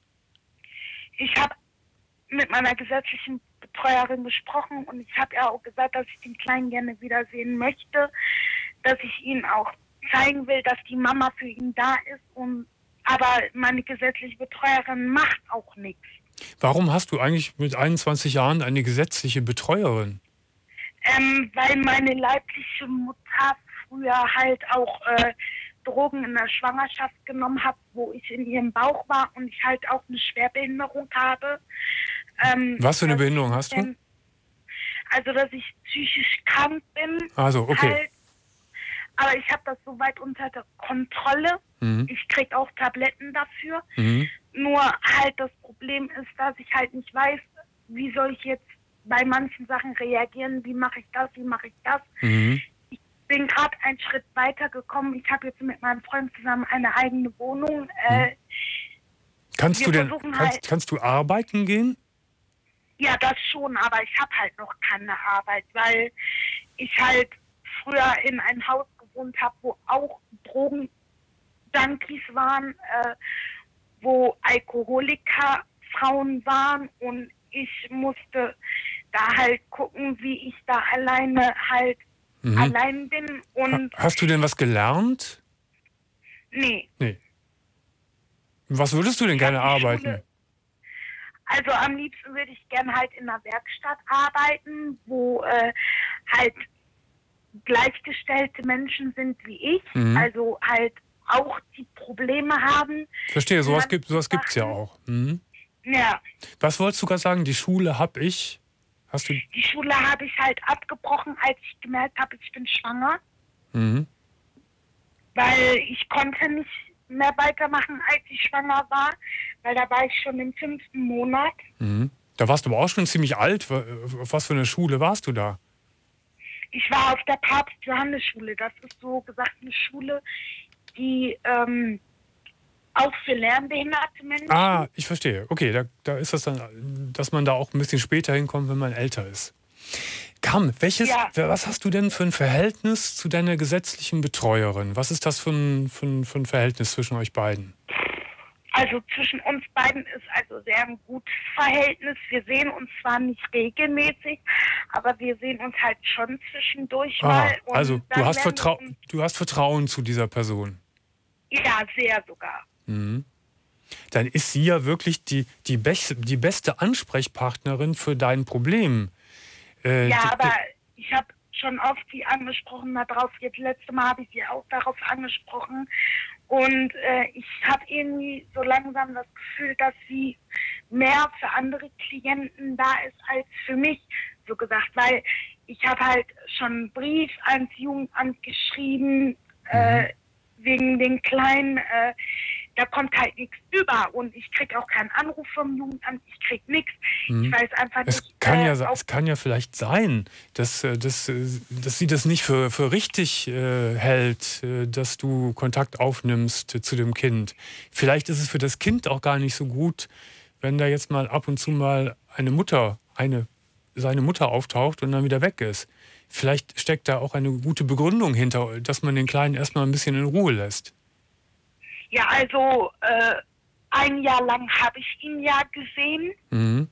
Ich habe mit meiner gesetzlichen Betreuerin gesprochen und ich habe ja auch gesagt, dass ich den Kleinen gerne wiedersehen möchte, dass ich ihm auch zeigen will, dass die Mama für ihn da ist. Und aber meine gesetzliche Betreuerin macht auch nichts. Warum hast du eigentlich mit einundzwanzig Jahren eine gesetzliche Betreuerin? Ähm, weil meine leibliche Mutter früher halt auch äh, Drogen in der Schwangerschaft genommen hat, wo ich in ihrem Bauch war und ich halt auch eine Schwerbehinderung habe. Ähm, Was für eine dass Behinderung ich hast du? denn- Also, dass ich psychisch krank bin. Also, okay. Halt, aber ich habe das soweit unter der Kontrolle. Mhm. Ich kriege auch Tabletten dafür. Mhm. Nur halt das Problem ist, dass ich halt nicht weiß, wie soll ich jetzt bei manchen Sachen reagieren, wie mache ich das, wie mache ich das. Mhm. Ich bin gerade einen Schritt weiter gekommen. Ich habe jetzt mit meinem Freund zusammen eine eigene Wohnung. Äh, Kannst Wir du denn versuchen kannst, halt- kannst du arbeiten gehen? ja, das schon, aber ich habe halt noch keine Arbeit, weil ich halt früher in ein Haus gewohnt gewohnt habe, wo auch Drogenjunkies waren, äh, wo Alkoholiker Frauen waren, und ich musste da halt gucken, wie ich da alleine halt mhm. allein bin. Und hast du denn was gelernt? Nee. Nee. Was würdest du denn gerne arbeiten? Schule, also am liebsten würde ich gerne halt in einer Werkstatt arbeiten, wo äh, halt gleichgestellte Menschen sind wie ich, mhm. also halt auch die Probleme haben. Verstehe, sowas gibt sowas gibt's ja auch. Mhm. Ja. Was wolltest du gerade sagen? Die Schule habe ich. Hast du? Die Schule habe ich halt abgebrochen, als ich gemerkt habe, ich bin schwanger. Mhm. Weil ich konnte nicht mehr weitermachen, als ich schwanger war, weil da war ich schon im fünften Monat. Mhm. Da warst du aber auch schon ziemlich alt. Auf was für eine Schule warst du da? Ich war auf der Papst-Johannes-Schule. Das ist so gesagt eine Schule, die ähm, auch für lernbehinderte Menschen. Ah, ich verstehe. Okay, da, da ist das dann, dass man da auch ein bisschen später hinkommt, wenn man älter ist. Carmen, welches, ja. was hast du denn für ein Verhältnis zu deiner gesetzlichen Betreuerin? Was ist das für ein, für ein, für ein Verhältnis zwischen euch beiden? Also zwischen uns beiden ist also sehr ein gutes Verhältnis. Wir sehen uns zwar nicht regelmäßig, aber wir sehen uns halt schon zwischendurch ah, mal. Und also du hast, Vertrau du hast Vertrauen zu dieser Person? Ja, sehr sogar. Mhm. Dann ist sie ja wirklich die, die, beste, die beste Ansprechpartnerin für dein Problem. Äh, ja, die, aber ich habe schon oft sie angesprochen darauf. Jetzt letzte Mal habe ich sie auch darauf angesprochen. Und äh, ich habe irgendwie so langsam das Gefühl, dass sie mehr für andere Klienten da ist als für mich, so gesagt. Weil ich habe halt schon einen Brief ans Jugendamt geschrieben, mhm. äh, wegen den Kleinen. Äh, da kommt halt nichts über. Und ich kriege auch keinen Anruf vom Jugendamt, ich kriege nichts. Mhm. Ich weiß einfach es nicht. Kann äh, ja, es kann ja vielleicht sein, dass, dass, dass sie das nicht für, für richtig äh, hält, äh, dass du Kontakt aufnimmst äh, zu dem Kind. Vielleicht ist es für das Kind auch gar nicht so gut, wenn da jetzt mal ab und zu mal eine Mutter, eine, seine Mutter auftaucht und dann wieder weg ist. Vielleicht steckt da auch eine gute Begründung hinter, dass man den Kleinen erstmal ein bisschen in Ruhe lässt. Ja, also äh, ein Jahr lang habe ich ihn ja gesehen. Mhm.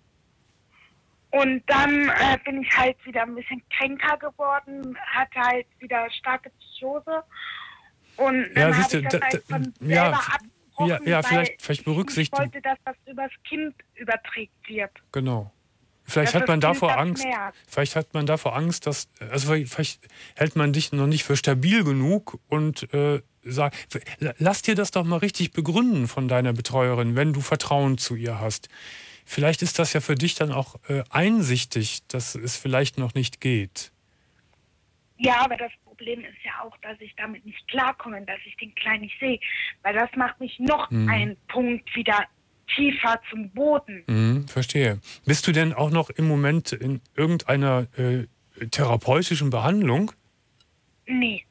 Und dann äh, bin ich halt wieder ein bisschen kränker geworden, hatte halt wieder starke Psychose. Und dann ja, habe ich das da, halt von da, selber ja, abgebrochen, ja, ja, vielleicht, vielleicht berücksichtigt. Ich wollte, dass das übers Kind überträgt wird. Genau. Vielleicht das hat man davor kind Angst. Vielleicht hat man davor Angst, dass also vielleicht hält man dich noch nicht für stabil genug und äh, sagt, lass dir das doch mal richtig begründen von deiner Betreuerin, wenn du Vertrauen zu ihr hast. Vielleicht ist das ja für dich dann auch äh, einsichtig, dass es vielleicht noch nicht geht. Ja, aber das Problem ist ja auch, dass ich damit nicht klarkomme, dass ich den Kleinen nicht sehe, weil das macht mich noch hm. einen Punkt wieder tiefer zum Boden. Mhm, verstehe. Bist du denn auch noch im Moment in irgendeiner äh, therapeutischen Behandlung? Nee.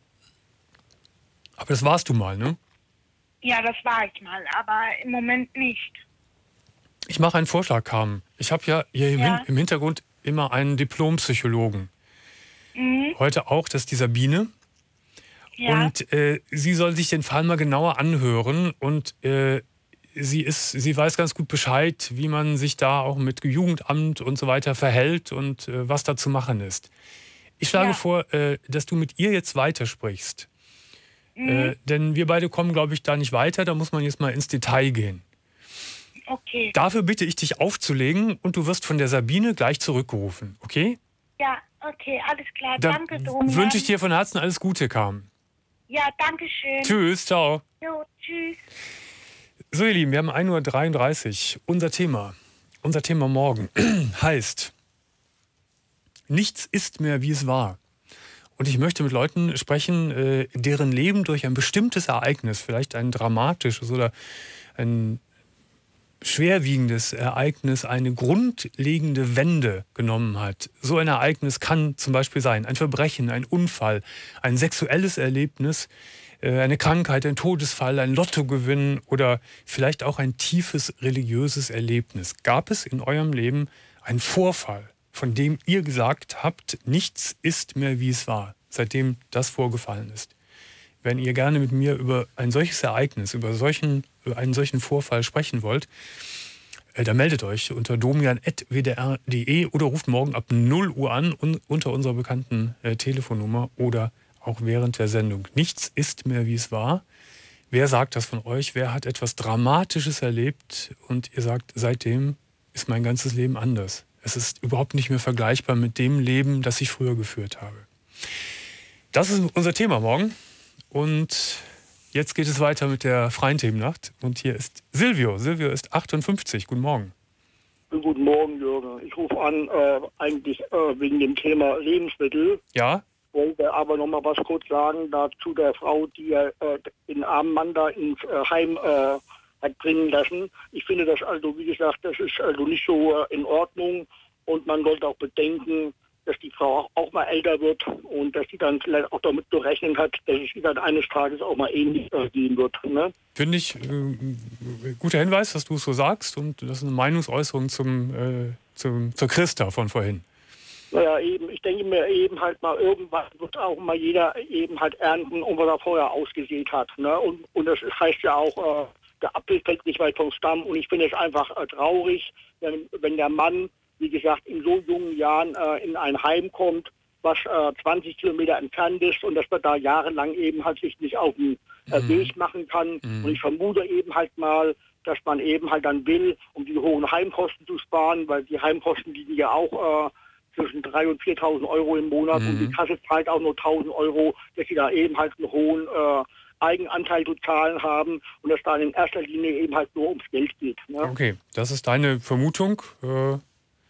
Aber das warst du mal, ne? Ja, das war ich mal, aber im Moment nicht. Ich mache einen Vorschlag, Carmen. Ich habe ja hier im, ja. im Hintergrund immer einen Diplompsychologen. Mhm. Heute auch, das ist die Sabine. Ja. Und äh, sie soll sich den Fall mal genauer anhören und äh, Sie, ist, sie weiß ganz gut Bescheid, wie man sich da auch mit Jugendamt und so weiter verhält und äh, was da zu machen ist. Ich schlage ja. vor, äh, dass du mit ihr jetzt weitersprichst. Mhm. Äh, denn wir beide kommen, glaube ich, da nicht weiter. Da muss man jetzt mal ins Detail gehen. Okay. Dafür bitte ich dich aufzulegen und du wirst von der Sabine gleich zurückgerufen. Okay? Ja, okay, alles klar. Dann danke, Domian. Wünsche ich dir von Herzen alles Gute, Carmen. Ja, danke schön. Tschüss, ciao. Jo, tschüss. So, ihr Lieben, wir haben ein Uhr dreiunddreißig. Unser Thema, unser Thema morgen heißt, nichts ist mehr, wie es war. Und ich möchte mit Leuten sprechen, äh, deren Leben durch ein bestimmtes Ereignis, vielleicht ein dramatisches oder ein schwerwiegendes Ereignis, eine grundlegende Wende genommen hat. So ein Ereignis kann zum Beispiel sein ein Verbrechen, ein Unfall, ein sexuelles Erlebnis, eine Krankheit, ein Todesfall, ein Lottogewinn oder vielleicht auch ein tiefes religiöses Erlebnis. Gab es in eurem Leben einen Vorfall, von dem ihr gesagt habt, nichts ist mehr, wie es war, seitdem das vorgefallen ist? wenn ihr gerne mit mir über ein solches Ereignis, über, solchen, über einen solchen Vorfall sprechen wollt, äh, dann meldet euch unter domian at w d r punkt d e oder ruft morgen ab null Uhr an un, unter unserer bekannten äh, Telefonnummer oder auch während der Sendung. Nichts ist mehr, wie es war. Wer sagt das von euch? Wer hat etwas Dramatisches erlebt und ihr sagt, seitdem ist mein ganzes Leben anders. Es ist überhaupt nicht mehr vergleichbar mit dem Leben, das ich früher geführt habe. Das ist unser Thema morgen. Und jetzt geht es weiter mit der freien Themennacht. Und hier ist Silvio. Silvio ist achtundfünfzig. Guten Morgen. Guten Morgen, Jürgen. Ich rufe an, äh, eigentlich äh, wegen dem Thema Lebensmittel. Ja? Wollte aber noch mal was kurz sagen dazu der Frau, die äh, den armen Mann da ins äh, Heim äh, hat bringen lassen. Ich finde das also, wie gesagt, das ist also nicht so äh, in Ordnung. Und man sollte auch bedenken, dass die Frau auch, auch mal älter wird und dass sie dann vielleicht auch damit berechnen hat, dass es ihr dann eines Tages auch mal ähnlich äh, gehen wird. Ne? Finde ich äh, guter Hinweis, dass du es so sagst. Und das ist eine Meinungsäußerung zum, äh, zum, zur Christa von vorhin. Naja, eben, ich denke mir eben halt mal, irgendwann wird auch mal jeder eben halt ernten, um was er vorher ausgesät hat. Ne? Und, und das heißt ja auch, äh, der Apfel fällt nicht weit vom Stamm. Und ich finde es einfach äh, traurig, wenn, wenn der Mann, wie gesagt, in so jungen Jahren äh, in ein Heim kommt, was äh, zwanzig Kilometer entfernt ist und dass man da jahrelang eben halt sich nicht auf den äh, mhm. Weg machen kann. Mhm. Und ich vermute eben halt mal, dass man eben halt dann will, um die hohen Heimkosten zu sparen, weil die Heimkosten liegen ja auch äh, zwischen dreitausend und viertausend Euro im Monat mhm. und die Kasse zahlt auch nur tausend Euro, dass sie da eben halt einen hohen äh, Eigenanteil zu zahlen haben und dass da in erster Linie eben halt nur ums Geld geht. Ne? Okay, das ist deine Vermutung. Äh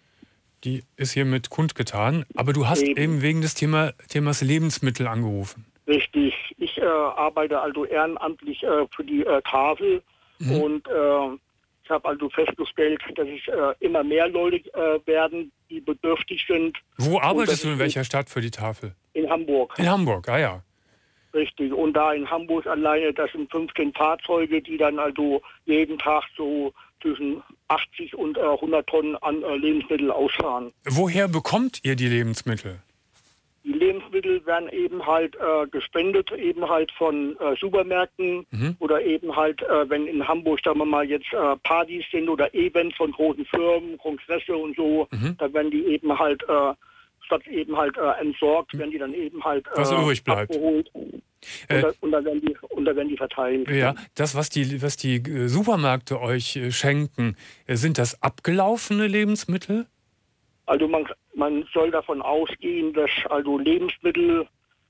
Die ist hiermit kundgetan. Aber du hast eben, eben wegen des Thema, Themas Lebensmittel angerufen. Richtig. Ich äh, arbeite also ehrenamtlich äh, für die äh, Tafel. Mhm. Und äh, ich habe also festgestellt, dass es äh, immer mehr Leute äh, werden, die bedürftig sind. Wo arbeitest du in welcher Stadt für die Tafel? In Hamburg. In Hamburg, ah ja. Richtig. Und da in Hamburg alleine, das sind fünfzehn Fahrzeuge, die dann also jeden Tag so zwischen achtzig und äh, hundert Tonnen an äh, Lebensmittel ausfahren. Woher bekommt ihr die Lebensmittel? Die Lebensmittel werden eben halt äh, gespendet, eben halt von äh, Supermärkten mhm. oder eben halt, äh, wenn in Hamburg, sagen wir mal, jetzt äh, Partys sind oder Events von großen Firmen, Kongresse und so, mhm. da werden die eben halt, äh, statt eben halt äh, entsorgt, werden die dann eben halt äh, was übrig bleibt. Abgeholt. Und, da, und, da werden die, und da werden die verteilt. Ja, das, was die, was die Supermärkte euch schenken, sind das abgelaufene Lebensmittel? Also man, man soll davon ausgehen, dass also Lebensmittel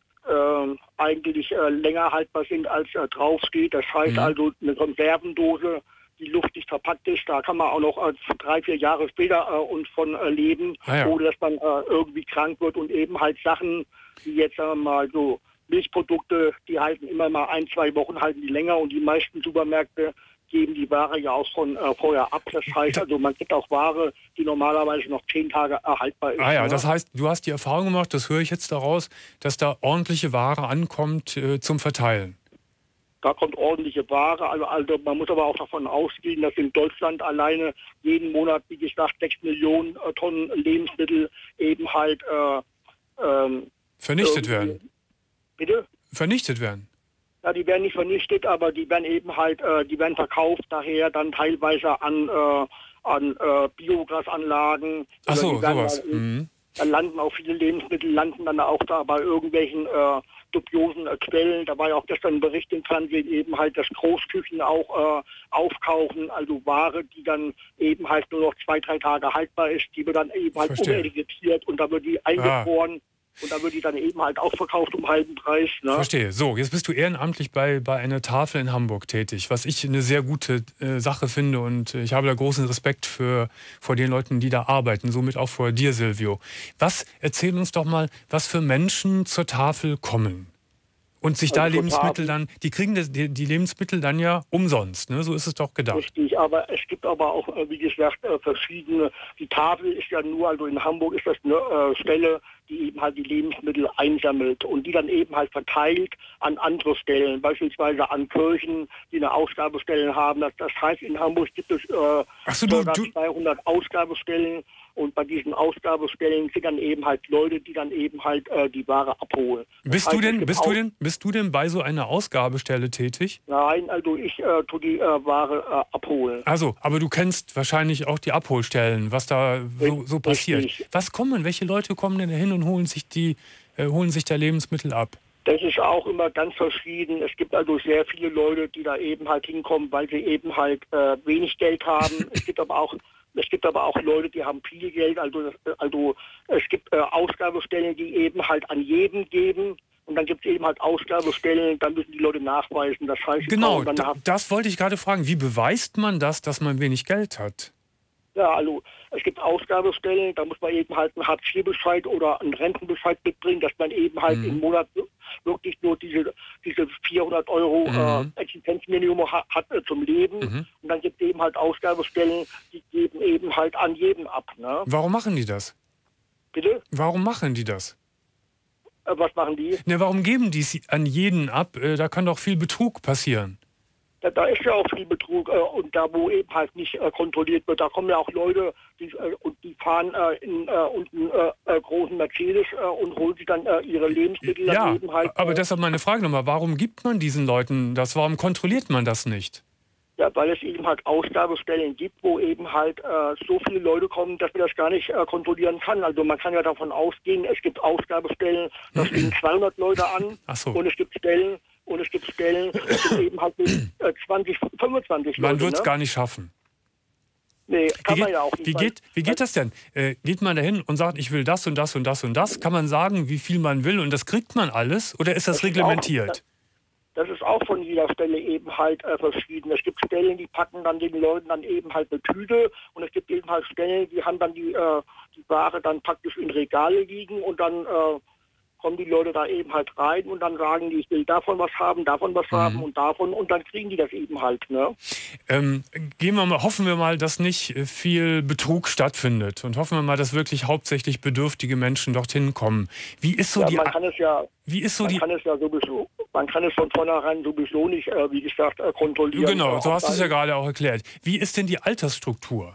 äh, eigentlich äh, länger haltbar sind, als äh, draufsteht. Das heißt mhm. also eine Konservendose, die luftdicht verpackt ist, da kann man auch noch äh, drei, vier Jahre später äh, uns von äh, leben, ah ja. ohne dass man äh, irgendwie krank wird. Und eben halt Sachen, die jetzt sagen wir mal so Milchprodukte, die halten immer mal ein, zwei Wochen, halten die länger und die meisten Supermärkte geben die Ware ja auch schon äh, vorher ab. Das heißt also, man kriegt auch Ware, die normalerweise noch zehn Tage erhaltbar ist. Ah ja, ne? Das heißt, du hast die Erfahrung gemacht, das höre ich jetzt daraus, dass da ordentliche Ware ankommt äh, zum Verteilen. Da kommt ordentliche Ware. Also, also man muss aber auch davon ausgehen, dass in Deutschland alleine jeden Monat, wie gesagt, sechs Millionen äh, Tonnen Lebensmittel eben halt äh, ähm, vernichtet werden. Bitte? Vernichtet werden. Ja, die werden nicht vernichtet, aber die werden eben halt, äh, die werden verkauft, daher dann teilweise an, äh, an äh, Biogasanlagen. Ach so, sowas. Dann, mhm. dann landen auch viele Lebensmittel, landen dann auch da bei irgendwelchen äh, dubiosen äh, Quellen. Da war ja auch gestern ein Bericht im Fernsehen eben halt, dass Großküchen auch äh, aufkaufen, also Ware, die dann eben halt nur noch zwei, drei Tage haltbar ist, die wird dann eben halt umetikettiert und da wird die eingefroren. Ah. Und da wird die dann eben halt auch verkauft um halben Preis. Ne? Verstehe. So, jetzt bist du ehrenamtlich bei, bei einer Tafel in Hamburg tätig, was ich eine sehr gute äh, Sache finde. Und ich habe da großen Respekt für, vor den Leuten, die da arbeiten, somit auch vor dir, Silvio. Was, erzähl uns doch mal, was für Menschen zur Tafel kommen und sich also da Lebensmittel dann, die kriegen das, die, die Lebensmittel dann ja umsonst, ne? So ist es doch gedacht. Richtig, aber es gibt aber auch, wie gesagt, verschiedene, die Tafel ist ja nur, also in Hamburg ist das eine äh, Stelle, die eben halt die Lebensmittel einsammelt und die dann eben halt verteilt an andere Stellen, beispielsweise an Kirchen, die eine Ausgabestellen haben. Das, das heißt, in Hamburg gibt es äh, Ach so, du, du, zweihundert Ausgabestellen und bei diesen Ausgabestellen sind dann eben halt Leute, die dann eben halt äh, die Ware abholen. Bist das du heißt, denn, bist du denn, bist du denn bei so einer Ausgabestelle tätig? Nein, also ich äh, tue die äh, Ware äh, abholen. Also, aber du kennst wahrscheinlich auch die Abholstellen, was da so, so passiert. Richtig. Was kommen, welche Leute kommen denn da hin und holen sich die, äh, holen sich da Lebensmittel ab? Das ist auch immer ganz verschieden. Es gibt also sehr viele Leute, die da eben halt hinkommen, weil sie eben halt äh, wenig Geld haben. Es gibt aber auch Es gibt aber auch Leute, die haben viel Geld. Also, also es gibt äh, Ausgabestellen, die eben halt an jedem geben. Und dann gibt es eben halt Ausgabestellen, dann müssen die Leute nachweisen. Das heißt, genau, dann da, das wollte ich gerade fragen. Wie beweist man das, dass man wenig Geld hat? Ja, also es gibt Ausgabestellen, da muss man eben halt einen Hartz vier Bescheid oder einen Rentenbescheid mitbringen, dass man eben halt mhm. im Monat wirklich nur diese, diese vierhundert Euro mhm. äh, Existenzminimum hat, hat äh, zum Leben. Mhm. Und dann gibt es eben halt Ausgabestellen, die geben eben halt an jeden ab. Ne? Warum machen die das? Bitte? Warum machen die das? Äh, was machen die? Ne, warum geben die es an jeden ab? Äh, da kann doch viel Betrug passieren. Da, da ist ja auch viel Betrug äh, und da, wo eben halt nicht äh, kontrolliert wird, da kommen ja auch Leute, die, äh, und die fahren äh, in äh, einen äh, äh, großen Mercedes äh, und holen sich dann äh, ihre Lebensmittel. Ja, dann eben halt, aber äh, deshalb meine Frage nochmal, warum gibt man diesen Leuten das? Warum kontrolliert man das nicht? Ja, weil es eben halt Ausgabestellen gibt, wo eben halt äh, so viele Leute kommen, dass man das gar nicht äh, kontrollieren kann. Also man kann ja davon ausgehen, es gibt Ausgabestellen, da stehen zweihundert Leute an. Ach so. Und es gibt Stellen, und es gibt Stellen, es gibt eben halt äh, zwanzig, fünfundzwanzig Leute. Man wird es ne? gar nicht schaffen. Nee, kann wie man geht, ja auch nicht. Wie geht, wie geht das denn? Äh, geht man dahin und sagt, ich will das und das und das und das? Kann man sagen, wie viel man will und das kriegt man alles? Oder ist das, das reglementiert? Ist auch, das ist auch von jeder Stelle eben halt äh, verschieden. Es gibt Stellen, die packen dann den Leuten dann eben halt eine Tüte und es gibt eben halt Stellen, die haben dann die, äh, die Ware dann praktisch in Regale liegen und dann äh, kommen die Leute da eben halt rein und dann sagen die, ich will davon was haben, davon was mhm. haben und davon und dann kriegen die das eben halt. Ne? Ähm, gehen wir mal, hoffen wir mal, dass nicht viel Betrug stattfindet und hoffen wir mal, dass wirklich hauptsächlich bedürftige Menschen dorthin kommen. Wie ist so ja, die... Man kann es ja, wie ist so man die, kann es ja sowieso, man kann es von vornherein sowieso nicht, äh, wie gesagt, äh, kontrollieren. Genau, so hast du es ja gerade auch erklärt. Wie ist denn die Altersstruktur?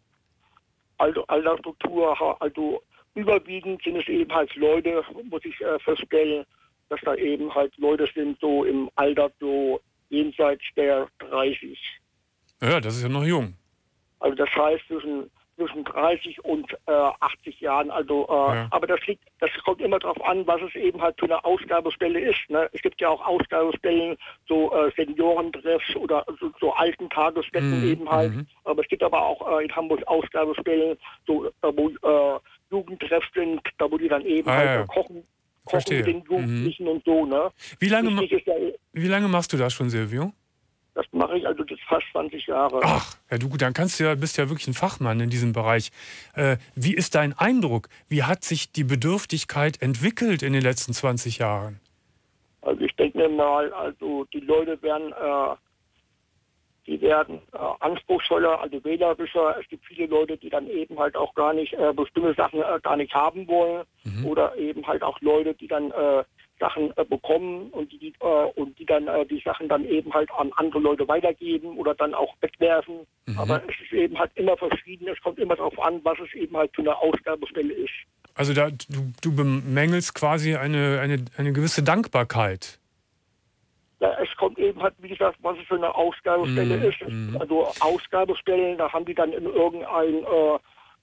Also Altersstruktur, also überwiegend sind es eben halt Leute, muss ich äh, feststellen, dass da eben halt Leute sind, so im Alter so jenseits der dreißig. Ja, das ist ja noch jung. Also das heißt zwischen, zwischen dreißig und äh, achtzig Jahren. Also, äh, ja. Aber das liegt, das kommt immer darauf an, was es eben halt für eine Ausgabestelle ist. Ne? Es gibt ja auch Ausgabestellen, so äh, Seniorentreffs oder so, so alten Tagesstätten mm, eben halt. Mm. Aber es gibt aber auch äh, in Hamburg Ausgabestellen, so, äh, wo äh, Jugendtreff sind, da wo die dann eben ah, halt ja. kochen, kochen mit den Jugendlichen mhm. und so. Ne? Wie lange, ma ja, wie lange machst du das schon, Silvio? Das mache ich also jetzt fast zwanzig Jahre. Ach, ja, du dann kannst du ja, bist ja wirklich ein Fachmann in diesem Bereich. Äh, wie ist dein Eindruck? Wie hat sich die Bedürftigkeit entwickelt in den letzten zwanzig Jahren? Also ich denke mir mal, also die Leute werden äh, Die werden äh, anspruchsvoller, also wählerischer. Es gibt viele Leute, die dann eben halt auch gar nicht äh, bestimmte Sachen äh, gar nicht haben wollen. Mhm. Oder eben halt auch Leute, die dann äh, Sachen äh, bekommen und die, äh, und die dann äh, die Sachen dann eben halt an andere Leute weitergeben oder dann auch wegwerfen. Mhm. Aber es ist eben halt immer verschieden. Es kommt immer darauf an, was es eben halt für eine Ausgabestelle ist. Also da, du, du bemängelst quasi eine, eine, eine gewisse Dankbarkeit. Ja, es kommt eben halt, wie gesagt, was es für eine Ausgabestelle mm, ist. Mm. Also Ausgabestellen, da haben die dann in irgendein äh,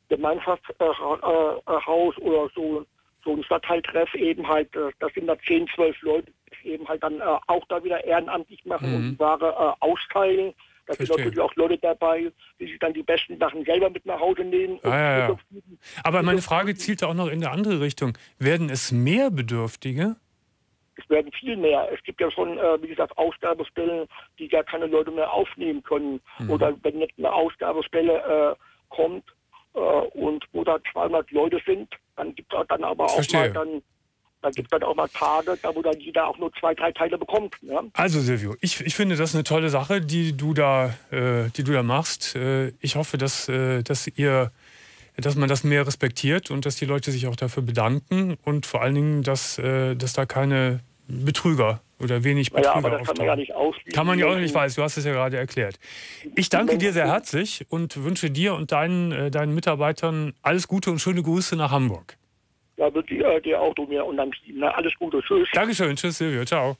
Gemeinschaftshaus äh, äh, oder so, so ein Stadtteiltreff eben halt, äh, das sind da zehn, zwölf Leute, die eben halt dann äh, auch da wieder ehrenamtlich machen mm. und die Ware äh, austeilen. Da sind natürlich auch Leute dabei, die sich dann die besten Sachen selber mit nach Hause nehmen. Ah, ja, ja. Aber meine Frage zielte auch noch in eine andere Richtung. Werden es mehr Bedürftige? Es werden viel mehr. Es gibt ja schon, äh, wie gesagt, Ausgabestellen, die gar keine Leute mehr aufnehmen können. Mhm. Oder wenn jetzt eine Ausgabestelle äh, kommt äh, und wo da zweihundert Leute sind, dann gibt es dann aber auch Verstehe. mal dann Da gibt es dann auch mal Tage, da wo dann jeder auch nur zwei, drei Teile bekommt. Ja? Also Silvio, ich, ich finde das eine tolle Sache, die du da, äh, die du da machst. Äh, ich hoffe, dass, äh, dass ihr dass man das mehr respektiert und dass die Leute sich auch dafür bedanken und vor allen Dingen, dass, äh, dass da keine Betrüger oder wenig Betrüger Ja, aber das auftauchen. kann man ja nicht ausschließen. Kann man ja auch nicht, weiß, du hast es ja gerade erklärt. Ich danke dir sehr herzlich und wünsche dir und deinen, äh, deinen Mitarbeitern alles Gute und schöne Grüße nach Hamburg. Ja, wird dir, dir auch, du mir und deinem Team. Ne? Alles Gute, tschüss. Dankeschön, tschüss Silvio, ciao.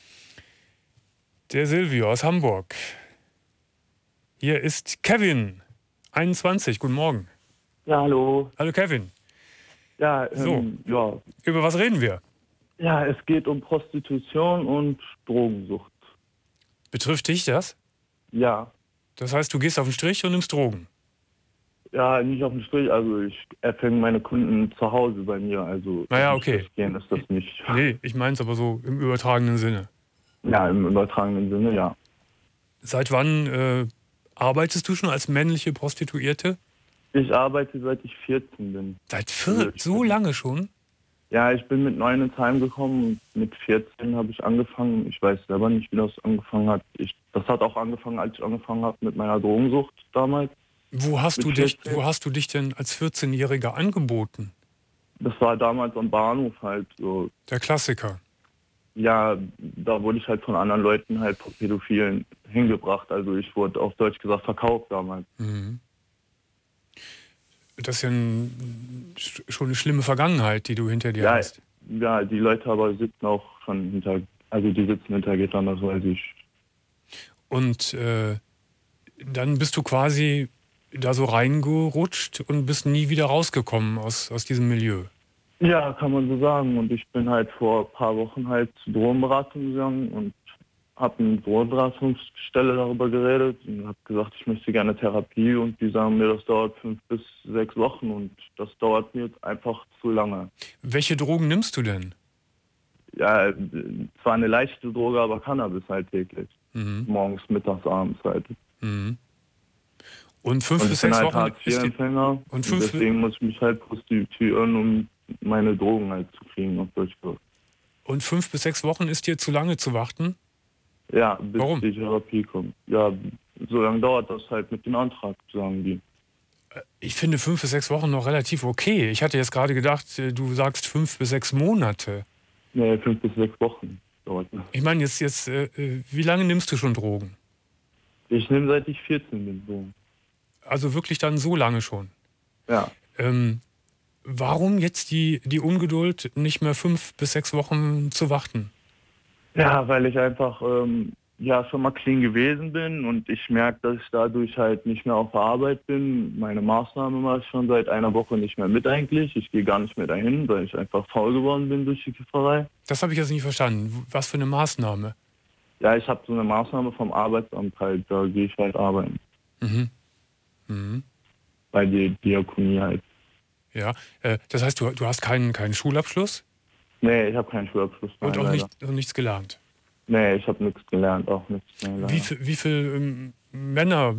Der Silvio aus Hamburg. Hier ist Kevin, einundzwanzig, guten Morgen. Ja, hallo. Hallo Kevin. Ja, So. ähm, ja. Über was reden wir? Ja, es geht um Prostitution und Drogensucht. Betrifft dich das? Ja. Das heißt, du gehst auf den Strich und nimmst Drogen? Ja, nicht auf den Strich, also ich empfange meine Kunden zu Hause bei mir, also Naja, nicht okay. gehen ist das nicht. Nee, ich meine es aber so im übertragenen Sinne. Ja, im übertragenen Sinne, ja. Seit wann äh, arbeitest du schon als männliche Prostituierte? Ich arbeite seit ich vierzehn bin. Seit vier, so lange schon? Ja, ich bin mit neun ins Heim gekommen und mit vierzehn habe ich angefangen. Ich weiß selber nicht, wie das angefangen hat. Ich, das hat auch angefangen, als ich angefangen habe mit meiner Drogensucht damals. Wo hast, Mit du dich, vierzehn? wo hast du dich denn als vierzehnjähriger angeboten? Das war damals am Bahnhof halt so. Der Klassiker. Ja, da wurde ich halt von anderen Leuten halt Pädophilen hingebracht. Also ich wurde auf Deutsch gesagt verkauft damals. Mhm. Das ist ja ein, schon eine schlimme Vergangenheit, die du hinter dir Ja, hast. ja, die Leute aber sitzen auch schon hinter, also die sitzen hinter Gittern, das weiß ich. Und äh, dann bist du quasi da so reingerutscht und bist nie wieder rausgekommen aus, aus diesem Milieu. Ja, kann man so sagen. Und ich bin halt vor ein paar Wochen halt zur Drogenberatung gegangen und habe eine Drogenberatungsstelle darüber geredet und habe gesagt, ich möchte gerne Therapie und die sagen mir, das dauert fünf bis sechs Wochen und das dauert mir jetzt einfach zu lange. Welche Drogen nimmst du denn? Ja, zwar eine leichte Droge, aber Cannabis halt täglich. Mhm. Morgens, mittags, abends halt. Mhm. Und fünf Und bis ich bin sechs halt Wochen ist die, Hartz-vier-Empfänger und und fünf- deswegen muss ich mich halt prostituieren, um meine Drogen halt zu kriegen auf Deutsch gesagt. und fünf bis sechs Wochen ist dir zu lange zu warten? Ja, bis Warum? die Therapie kommt. Ja, so lange dauert das halt mit dem Antrag, sagen die. Ich finde fünf bis sechs Wochen noch relativ okay. Ich hatte jetzt gerade gedacht, äh, du sagst fünf bis sechs Monate. Nee, fünf bis sechs Wochen dauert das. Ich meine, jetzt, jetzt äh, äh, wie lange nimmst du schon Drogen? Ich nehme seit ich vierzehn bin so. Also wirklich dann so lange schon. Ja. Ähm, warum jetzt die, die Ungeduld, nicht mehr fünf bis sechs Wochen zu warten? Ja, weil ich einfach ähm, ja schon mal clean gewesen bin und ich merke, dass ich dadurch halt nicht mehr auf der Arbeit bin. Meine Maßnahme mache ich schon seit einer Woche nicht mehr mit eigentlich. Ich gehe gar nicht mehr dahin, weil ich einfach faul geworden bin durch die Kifferei. Das habe ich jetzt nicht verstanden. Was für eine Maßnahme? Ja, ich habe so eine Maßnahme vom Arbeitsamt halt, da gehe ich halt arbeiten. Mhm. Mhm. Bei der Diakonie halt. Ja, äh, das heißt, du, du hast keinen, keinen Schulabschluss Nee, ich habe keinen Schulabschluss. und nein, auch leider. nicht, und nichts gelernt. Nee, ich habe nichts gelernt, auch nichts. Nein, leider. Wie viel, wie viel ähm, Männer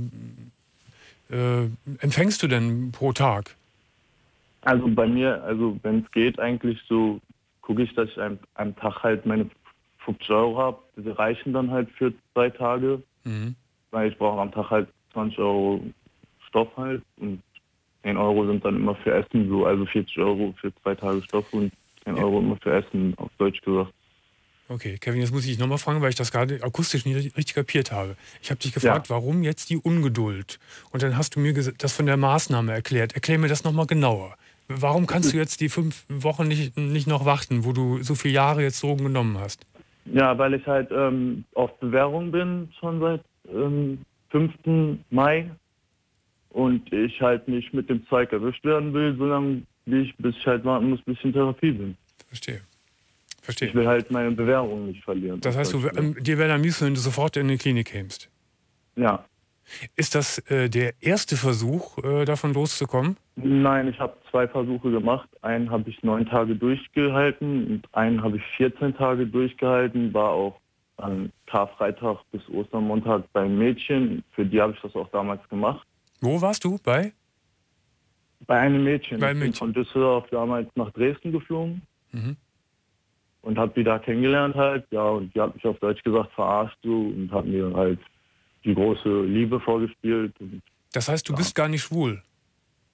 äh, empfängst du denn pro Tag? Also bei mir, also wenn es geht, eigentlich so gucke ich, dass ich am, am Tag halt meine fünfzig Euro habe. Die reichen dann halt für zwei Tage, Mhm. weil ich brauche am Tag halt zwanzig Euro Stoff halt und zehn Euro sind dann immer für Essen so, also vierzig Euro für zwei Tage Stoff und zehn Euro immer für Essen, auf Deutsch gesagt. Okay, Kevin, jetzt muss ich dich nochmal fragen, weil ich das gerade akustisch nicht richtig kapiert habe. Ich habe dich gefragt, Ja. warum jetzt die Ungeduld? Und dann hast du mir ges- das von der Maßnahme erklärt. Erklär mir das nochmal genauer. Warum kannst du jetzt die fünf Wochen nicht, nicht noch warten, wo du so viele Jahre jetzt Drogen genommen hast? Ja, weil ich halt ähm, auf Bewährung bin, schon seit ähm, fünften Mai und ich halt nicht mit dem Zeug erwischt werden will, solange wie ich, bis ich halt warten muss, bis ich in Therapie bin. Verstehe. Ich Verstehe. will halt meine Bewährung nicht verlieren. Das heißt, du, auf Deutsch gesagt. ähm, dir wäre am liebsten, wenn du sofort in die Klinik kämst. Ja. Ist das äh, der erste Versuch, äh, davon loszukommen? Nein, ich habe zwei Versuche gemacht. Einen habe ich neun Tage durchgehalten und einen habe ich vierzehn Tage durchgehalten. War auch an Karfreitag bis Ostermontag beim Mädchen. Für die habe ich das auch damals gemacht. Wo warst du? Bei? Bei einem Mädchen. Bei ich bin Mädchen. von Düsseldorf damals nach Dresden geflogen Mhm. und habe die da kennengelernt halt. Ja, und die hat mich auf Deutsch gesagt verarscht so und hat mir halt die große Liebe vorgespielt. Und Das heißt, du Ja. bist gar nicht schwul.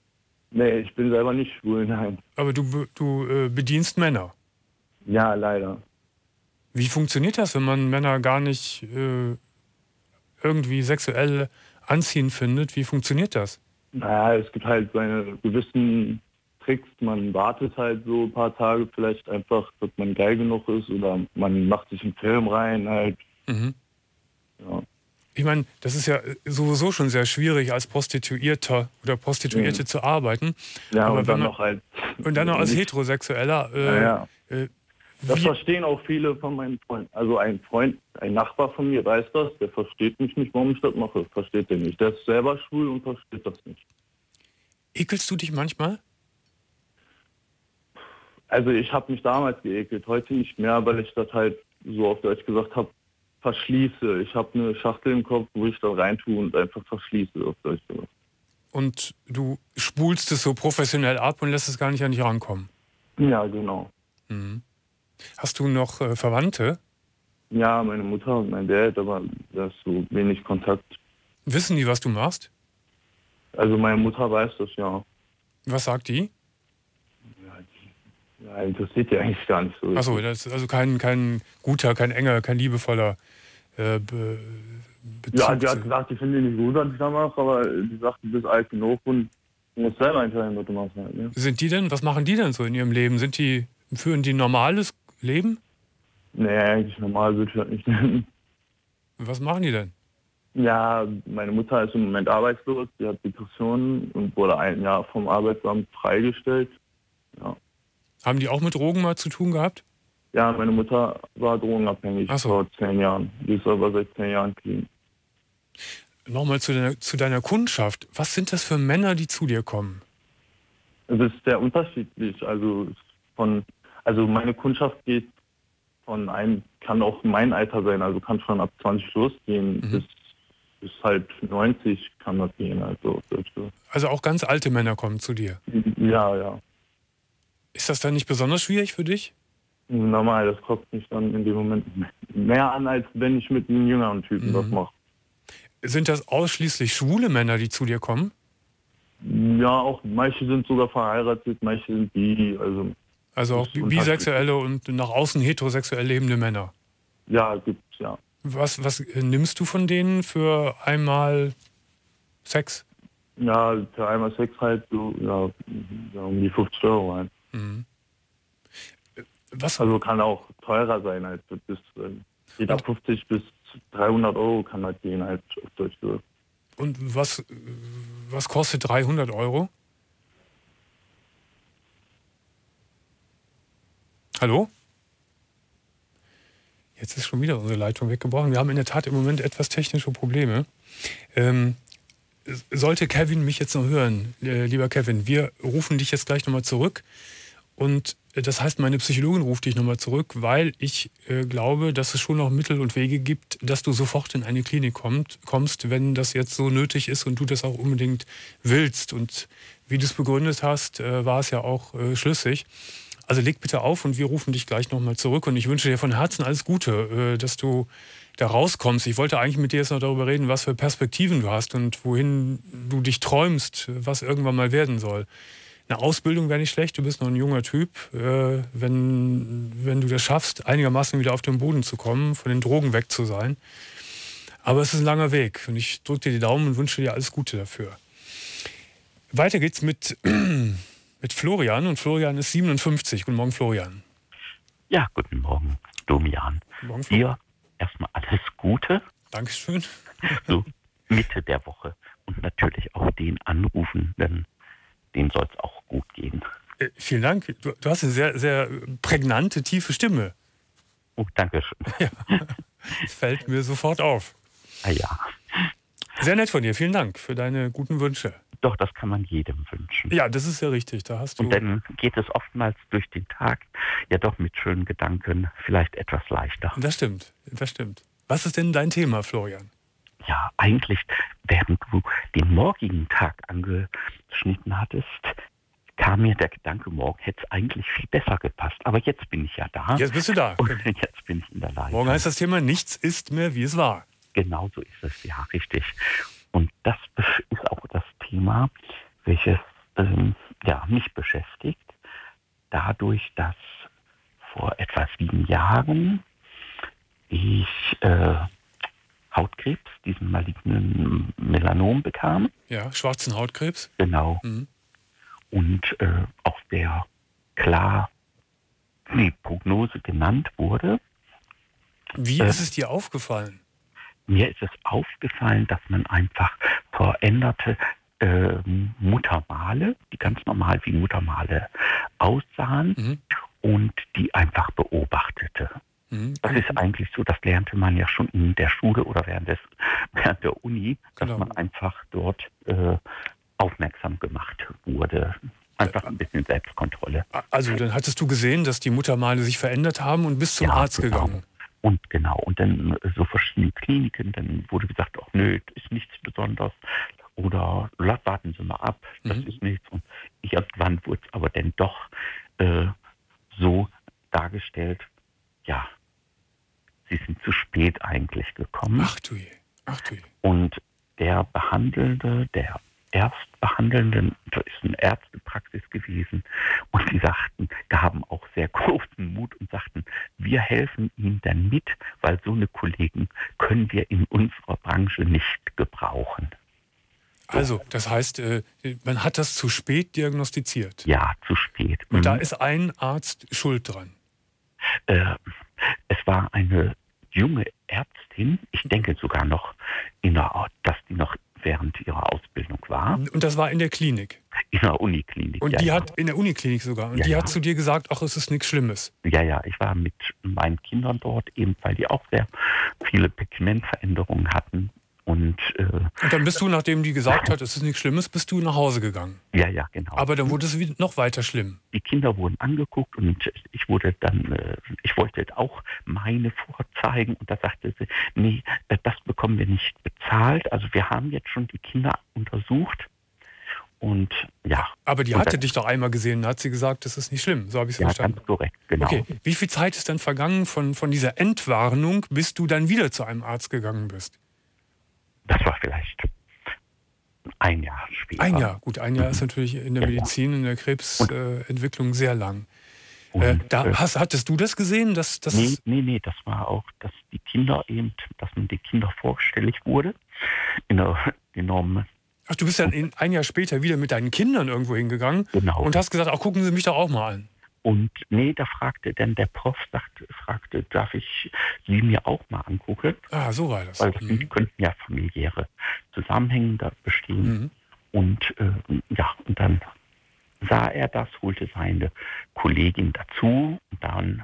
Nee, ich bin selber nicht schwul, nein. Aber du, be- du äh, bedienst Männer. Ja, leider. Wie funktioniert das, wenn man Männer gar nicht äh, irgendwie sexuell anziehend findet? Wie funktioniert das? Naja, es gibt halt seine gewissen Tricks. Man wartet halt so ein paar Tage vielleicht einfach, bis man geil genug ist, oder man macht sich einen Film rein halt. Mhm. Ja. Ich meine, das ist ja sowieso schon sehr schwierig, als Prostituierter oder Prostituierte Mhm. zu arbeiten. Ja, Aber und wenn dann man- noch halt. Und dann noch als nicht- Heterosexueller. Äh, Ja, ja. Äh, Das wie, verstehen auch viele von meinen Freunden. Also ein Freund, ein Nachbar von mir weiß das, der versteht mich nicht, warum ich das mache. Versteht er nicht. Der ist selber schwul und versteht das nicht. ekelst du dich manchmal? Also ich habe mich damals geekelt, heute nicht mehr, weil ich das halt so auf Deutsch gesagt habe, verschließe. Ich habe eine Schachtel im Kopf, wo ich da reintue und einfach verschließe, auf Deutsch gesagt. Und du spulst es so professionell ab und lässt es gar nicht an dich rankommen. Ja, genau. Mhm. Hast du noch äh, Verwandte? Ja, meine Mutter und mein Dad, aber da ist so wenig Kontakt. Wissen die, was du machst? Also meine Mutter weiß das, ja. Was sagt die? Ja, die, ja interessiert die eigentlich gar nicht so. Achso, das ist also kein, kein guter, kein enger, kein liebevoller äh, Be Bezug. Ja, die hat gesagt, ich finde die nicht gut, was ich da mache, aber die sagt, du bist alt genug und du musst selber entscheiden, was du machst. Halt, ne? Sind die denn, was machen die denn so in ihrem Leben? Sind die, führen die ein normales Leben? Nee, eigentlich normal würde ich das nicht nennen. Was machen die denn? Ja, meine Mutter ist im Moment arbeitslos, die hat Depressionen und wurde ein Jahr vom Arbeitsamt freigestellt. Ja, Haben die auch mit Drogen mal zu tun gehabt? ja meine Mutter war drogenabhängig Ach so. vor zehn Jahren. Die ist aber seit zehn Jahren clean. Nochmal zu deiner, zu deiner Kundschaft. Was sind das für Männer, die zu dir kommen? Es ist sehr unterschiedlich. Also von, also meine Kundschaft geht von einem, kann auch mein Alter sein, also kann schon ab zwanzig losgehen, Mhm. bis, bis halt neunzig kann das gehen. Also, Also auch ganz alte Männer kommen zu dir. ja, ja. Ist das dann nicht besonders schwierig für dich? Normal, das kotzt mich dann in dem Moment mehr an, als wenn ich mit einem jüngeren Typen Mhm. das mache. Sind das ausschließlich schwule Männer, die zu dir kommen? Ja, auch manche sind sogar verheiratet, manche sind bi, also Also auch Das ist bisexuelle und nach außen heterosexuell lebende Männer. ja, gibt's ja. Was, was äh, nimmst du von denen für einmal Sex? Ja, für einmal Sex halt so, ja, ja um die fünfzig Euro rein. Mhm. Was, Also kann auch teurer sein, halt bis äh, geht ab fünfzig bis dreihundert Euro kann halt gehen, halt auf Deutsch gesagt. und was, äh, was kostet dreihundert Euro? Hallo? Jetzt ist schon wieder unsere Leitung weggebrochen. Wir haben in der Tat im Moment etwas technische Probleme. Ähm, sollte Kevin mich jetzt noch hören, äh, lieber Kevin, wir rufen dich jetzt gleich nochmal zurück. Und äh, das heißt, meine Psychologin ruft dich nochmal zurück, weil ich äh, glaube, dass es schon noch Mittel und Wege gibt, dass du sofort in eine Klinik kommt, kommst, wenn das jetzt so nötig ist und du das auch unbedingt willst. Und wie du es begründet hast, äh, war es ja auch äh, schlüssig. Also leg bitte auf und wir rufen dich gleich nochmal zurück. Und ich wünsche dir von Herzen alles Gute, äh, dass du da rauskommst. Ich wollte eigentlich mit dir jetzt noch darüber reden, was für Perspektiven du hast und wohin du dich träumst, was irgendwann mal werden soll. Eine Ausbildung wäre nicht schlecht, du bist noch ein junger Typ. Äh, wenn, wenn du das schaffst, einigermaßen wieder auf den Boden zu kommen, von den Drogen weg zu sein. Aber es ist ein langer Weg und ich drücke dir die Daumen und wünsche dir alles Gute dafür. Weiter geht's mit... Mit Florian und Florian ist siebenundfünfzig. Guten Morgen, Florian. Ja, guten Morgen, Domian. Guten Morgen, Florian. Dir erstmal alles Gute, Dankeschön. so Mitte der Woche. Und natürlich auch den Anrufenden, denen soll es auch gut gehen. Äh, vielen Dank. Du, du hast eine sehr, sehr prägnante, tiefe Stimme. Oh, danke schön. Ja, fällt mir sofort auf. Ah ja, Sehr nett von dir. Vielen Dank für deine guten Wünsche. doch, das kann man jedem wünschen. Ja, das ist ja richtig. Da hast du. Und dann geht es oftmals durch den Tag ja doch mit schönen Gedanken vielleicht etwas leichter. Das stimmt. Das stimmt. Was ist denn dein Thema, Florian? Ja, eigentlich, während du den morgigen Tag angeschnitten hattest, kam mir der Gedanke, morgen hätte es eigentlich viel besser gepasst. Aber jetzt bin ich ja da. Jetzt bist du da. Und jetzt bin ich in der Leitung. Morgen heißt das Thema, nichts ist mehr, wie es war. Genau so ist es, ja, richtig. Und das ist auch das Thema, welches ähm, ja, mich beschäftigt, dadurch, dass vor etwa sieben Jahren ich äh, Hautkrebs, diesen malignen Melanom bekam. Ja, schwarzen Hautkrebs. Genau. Mhm. Und äh, auch sehr klar die Prognose genannt wurde. Wie äh, ist es dir aufgefallen? Mir ist es aufgefallen, dass man einfach veränderte äh, Muttermale, die ganz normal wie Muttermale aussahen, mhm. und die einfach beobachtete. Mhm. Das ist eigentlich so, das lernte man ja schon in der Schule oder während, des, während der Uni, dass genau. man einfach dort äh, aufmerksam gemacht wurde. Einfach ein bisschen Selbstkontrolle. Also dann hattest du gesehen, dass die Muttermale sich verändert haben und bist zum ja, Arzt genau. gegangen. Und genau, und dann so verschiedene Kliniken, dann wurde gesagt, ach nö, ist nichts Besonderes. Oder warten Sie mal ab, das mhm. ist nichts. Und irgendwann wurde es aber dann doch äh, so dargestellt, ja, Sie sind zu spät eigentlich gekommen. Ach du je, ach du je. Und der Behandelnde, der Erstbehandelnden, das ist eine Ärztepraxis gewesen, und die sagten, gaben auch sehr großen Mut und sagten, wir helfen Ihnen dann mit, weil so eine Kollegen können wir in unserer Branche nicht gebrauchen. Also, das heißt, man hat das zu spät diagnostiziert? Ja, zu spät. Und mhm. da ist ein Arzt schuld dran? Äh, es war eine junge Ärztin, ich denke sogar noch, in der, dass die noch während ihrer Ausbildung war. Und das war in der Klinik? In der Uniklinik. Und ja, die ja. hat in der Uniklinik sogar. Und ja, die ja. hat zu dir gesagt, ach, es ist nichts Schlimmes. Ja, ja, ich war mit meinen Kindern dort, eben weil die auch sehr viele Pigmentveränderungen hatten. Und, äh, und dann bist du, nachdem die gesagt hat, es ist nichts Schlimmes, bist du nach Hause gegangen? Ja, ja, genau. Aber dann wurde es noch weiter schlimm. Die Kinder wurden angeguckt und ich wurde dann, äh, ich wollte auch meine vorzeigen, und da sagte sie, nee, das bekommen wir nicht bezahlt. Also wir haben jetzt schon die Kinder untersucht. Und ja. Aber die hatte dann, dich doch einmal gesehen, da hat sie gesagt, das ist nicht schlimm. So habe ich es ja, verstanden. Ganz korrekt, genau. Okay, wie viel Zeit ist dann vergangen von, von dieser Entwarnung, bis du dann wieder zu einem Arzt gegangen bist? Das war vielleicht ein Jahr später. Ein Jahr, gut, ein Jahr mhm. ist natürlich in der Medizin, in der Krebsentwicklung äh, sehr lang. Und, äh, da äh, hast, hattest du das gesehen? Dass, dass nee, nee, nee, das war auch, dass die Kinder eben, dass man die Kinder vorstellig wurde. In einer enormen. Ach, du bist dann in, ein Jahr später wieder mit deinen Kindern irgendwo hingegangen genau. und hast gesagt, ach, gucken Sie mich doch auch mal an. Und nee, da fragte dann der Prof, sagte, fragte, darf ich Sie mir auch mal angucken? Ah, so war das. Weil das mhm. könnten ja familiäre Zusammenhänge da bestehen. Mhm. Und äh, ja, und dann sah er das, holte seine Kollegin dazu und dann.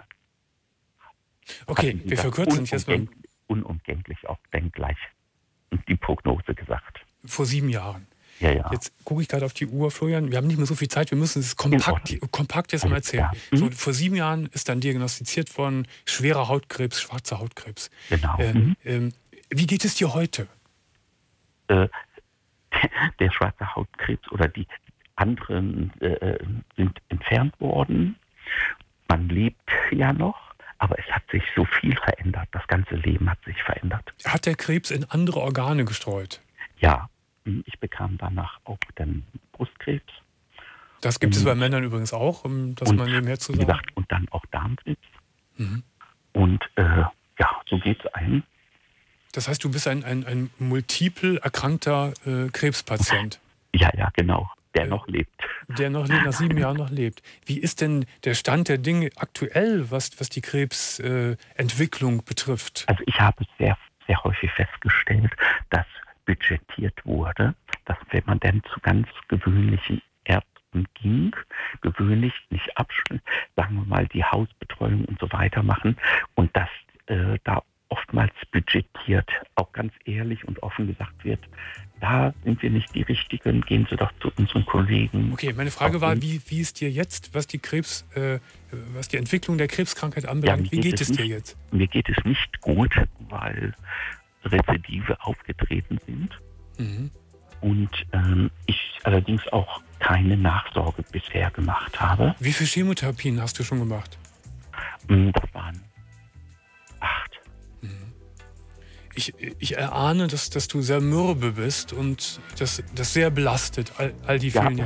Okay, wir verkürzen jetzt mal. Unumgänglich auch dann gleich die Prognose gesagt. Vor sieben Jahren. Ja, ja. Jetzt gucke ich gerade auf die Uhr, Florian. Wir haben nicht mehr so viel Zeit. Wir müssen es kompakt, kompakt jetzt mal erzählen. Mhm. So, vor sieben Jahren ist dann diagnostiziert worden, schwerer Hautkrebs, schwarzer Hautkrebs. Genau. Äh, mhm. äh, wie geht es dir heute? Äh, der schwarze Hautkrebs oder die anderen äh, sind entfernt worden. Man lebt ja noch, aber es hat sich so viel verändert. Das ganze Leben hat sich verändert. Hat der Krebs in andere Organe gestreut? Ja. Ich bekam danach auch dann Brustkrebs. Das gibt und, es bei Männern übrigens auch, um das und, mal nebenher zu sagen. Wie gesagt, und dann auch Darmkrebs. Mhm. Und äh, ja, so geht es einem. Das heißt, du bist ein, ein, ein multiple erkrankter äh, Krebspatient. Ja, ja, genau. Der äh, noch lebt. Der noch nach sieben Jahren noch lebt. Wie ist denn der Stand der Dinge aktuell, was, was die Krebsentwicklung äh, betrifft? Also ich habe sehr, sehr häufig festgestellt, dass budgetiert wurde, dass wenn man dann zu ganz gewöhnlichen Ärzten ging, gewöhnlich nicht abschließen, sagen wir mal die Hausbetreuung und so weiter machen und dass äh, da oftmals budgetiert, auch ganz ehrlich und offen gesagt wird, da sind wir nicht die Richtigen, gehen Sie doch zu unseren Kollegen. Okay, meine Frage war, wie, wie ist dir jetzt, was die Krebs, äh, was die Entwicklung der Krebskrankheit anbelangt, ja, wie geht, geht es, es dir nicht, jetzt? Mir geht es nicht gut, weil Rezidive aufgetreten sind mhm. und ähm, ich allerdings auch keine Nachsorge bisher gemacht habe. Wie viele Chemotherapien hast du schon gemacht? Das waren acht. Mhm. Ich, ich erahne, dass, dass du sehr mürbe bist und das, das sehr belastet, all, all die vielen ja, Jahre.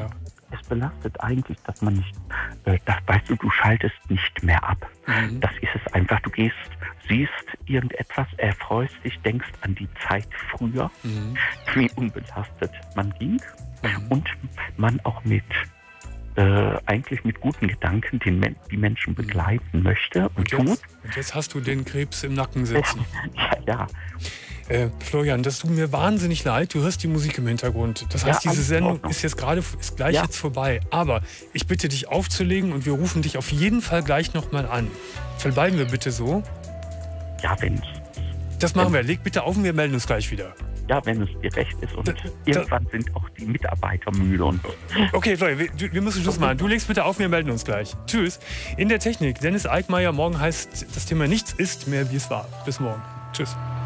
es belastet eigentlich, dass man nicht, äh, das weißt du, du schaltest nicht mehr ab. Mhm. Das ist es einfach. Du gehst, siehst irgendetwas, erfreust dich, denkst an die Zeit früher, mhm. wie unbelastet man ging mhm. und man auch mit Äh, eigentlich mit guten Gedanken den Men- die Menschen begleiten möchte und, und jetzt, tut. Und jetzt hast du den Krebs im Nacken sitzen. ja, ja. Äh, Florian, das tut mir wahnsinnig leid. Du hörst die Musik im Hintergrund. Das heißt, ja, diese Sendung ist jetzt gerade ist gleich ja. jetzt vorbei. Aber ich bitte dich aufzulegen und wir rufen dich auf jeden Fall gleich nochmal an. Verbleiben wir bitte so? Ja, wenn Das machen wir. Leg bitte auf und wir melden uns gleich wieder. Ja, wenn es dir recht ist. Und da, irgendwann da, sind auch die Mitarbeiter müde. Und okay, Florian, wir, wir müssen Schluss machen. Du legst bitte auf, wir melden uns gleich. Tschüss. In der Technik, Dennis Eickmeyer. Morgen heißt das Thema Nichts ist mehr, wie es war. Bis morgen. Tschüss.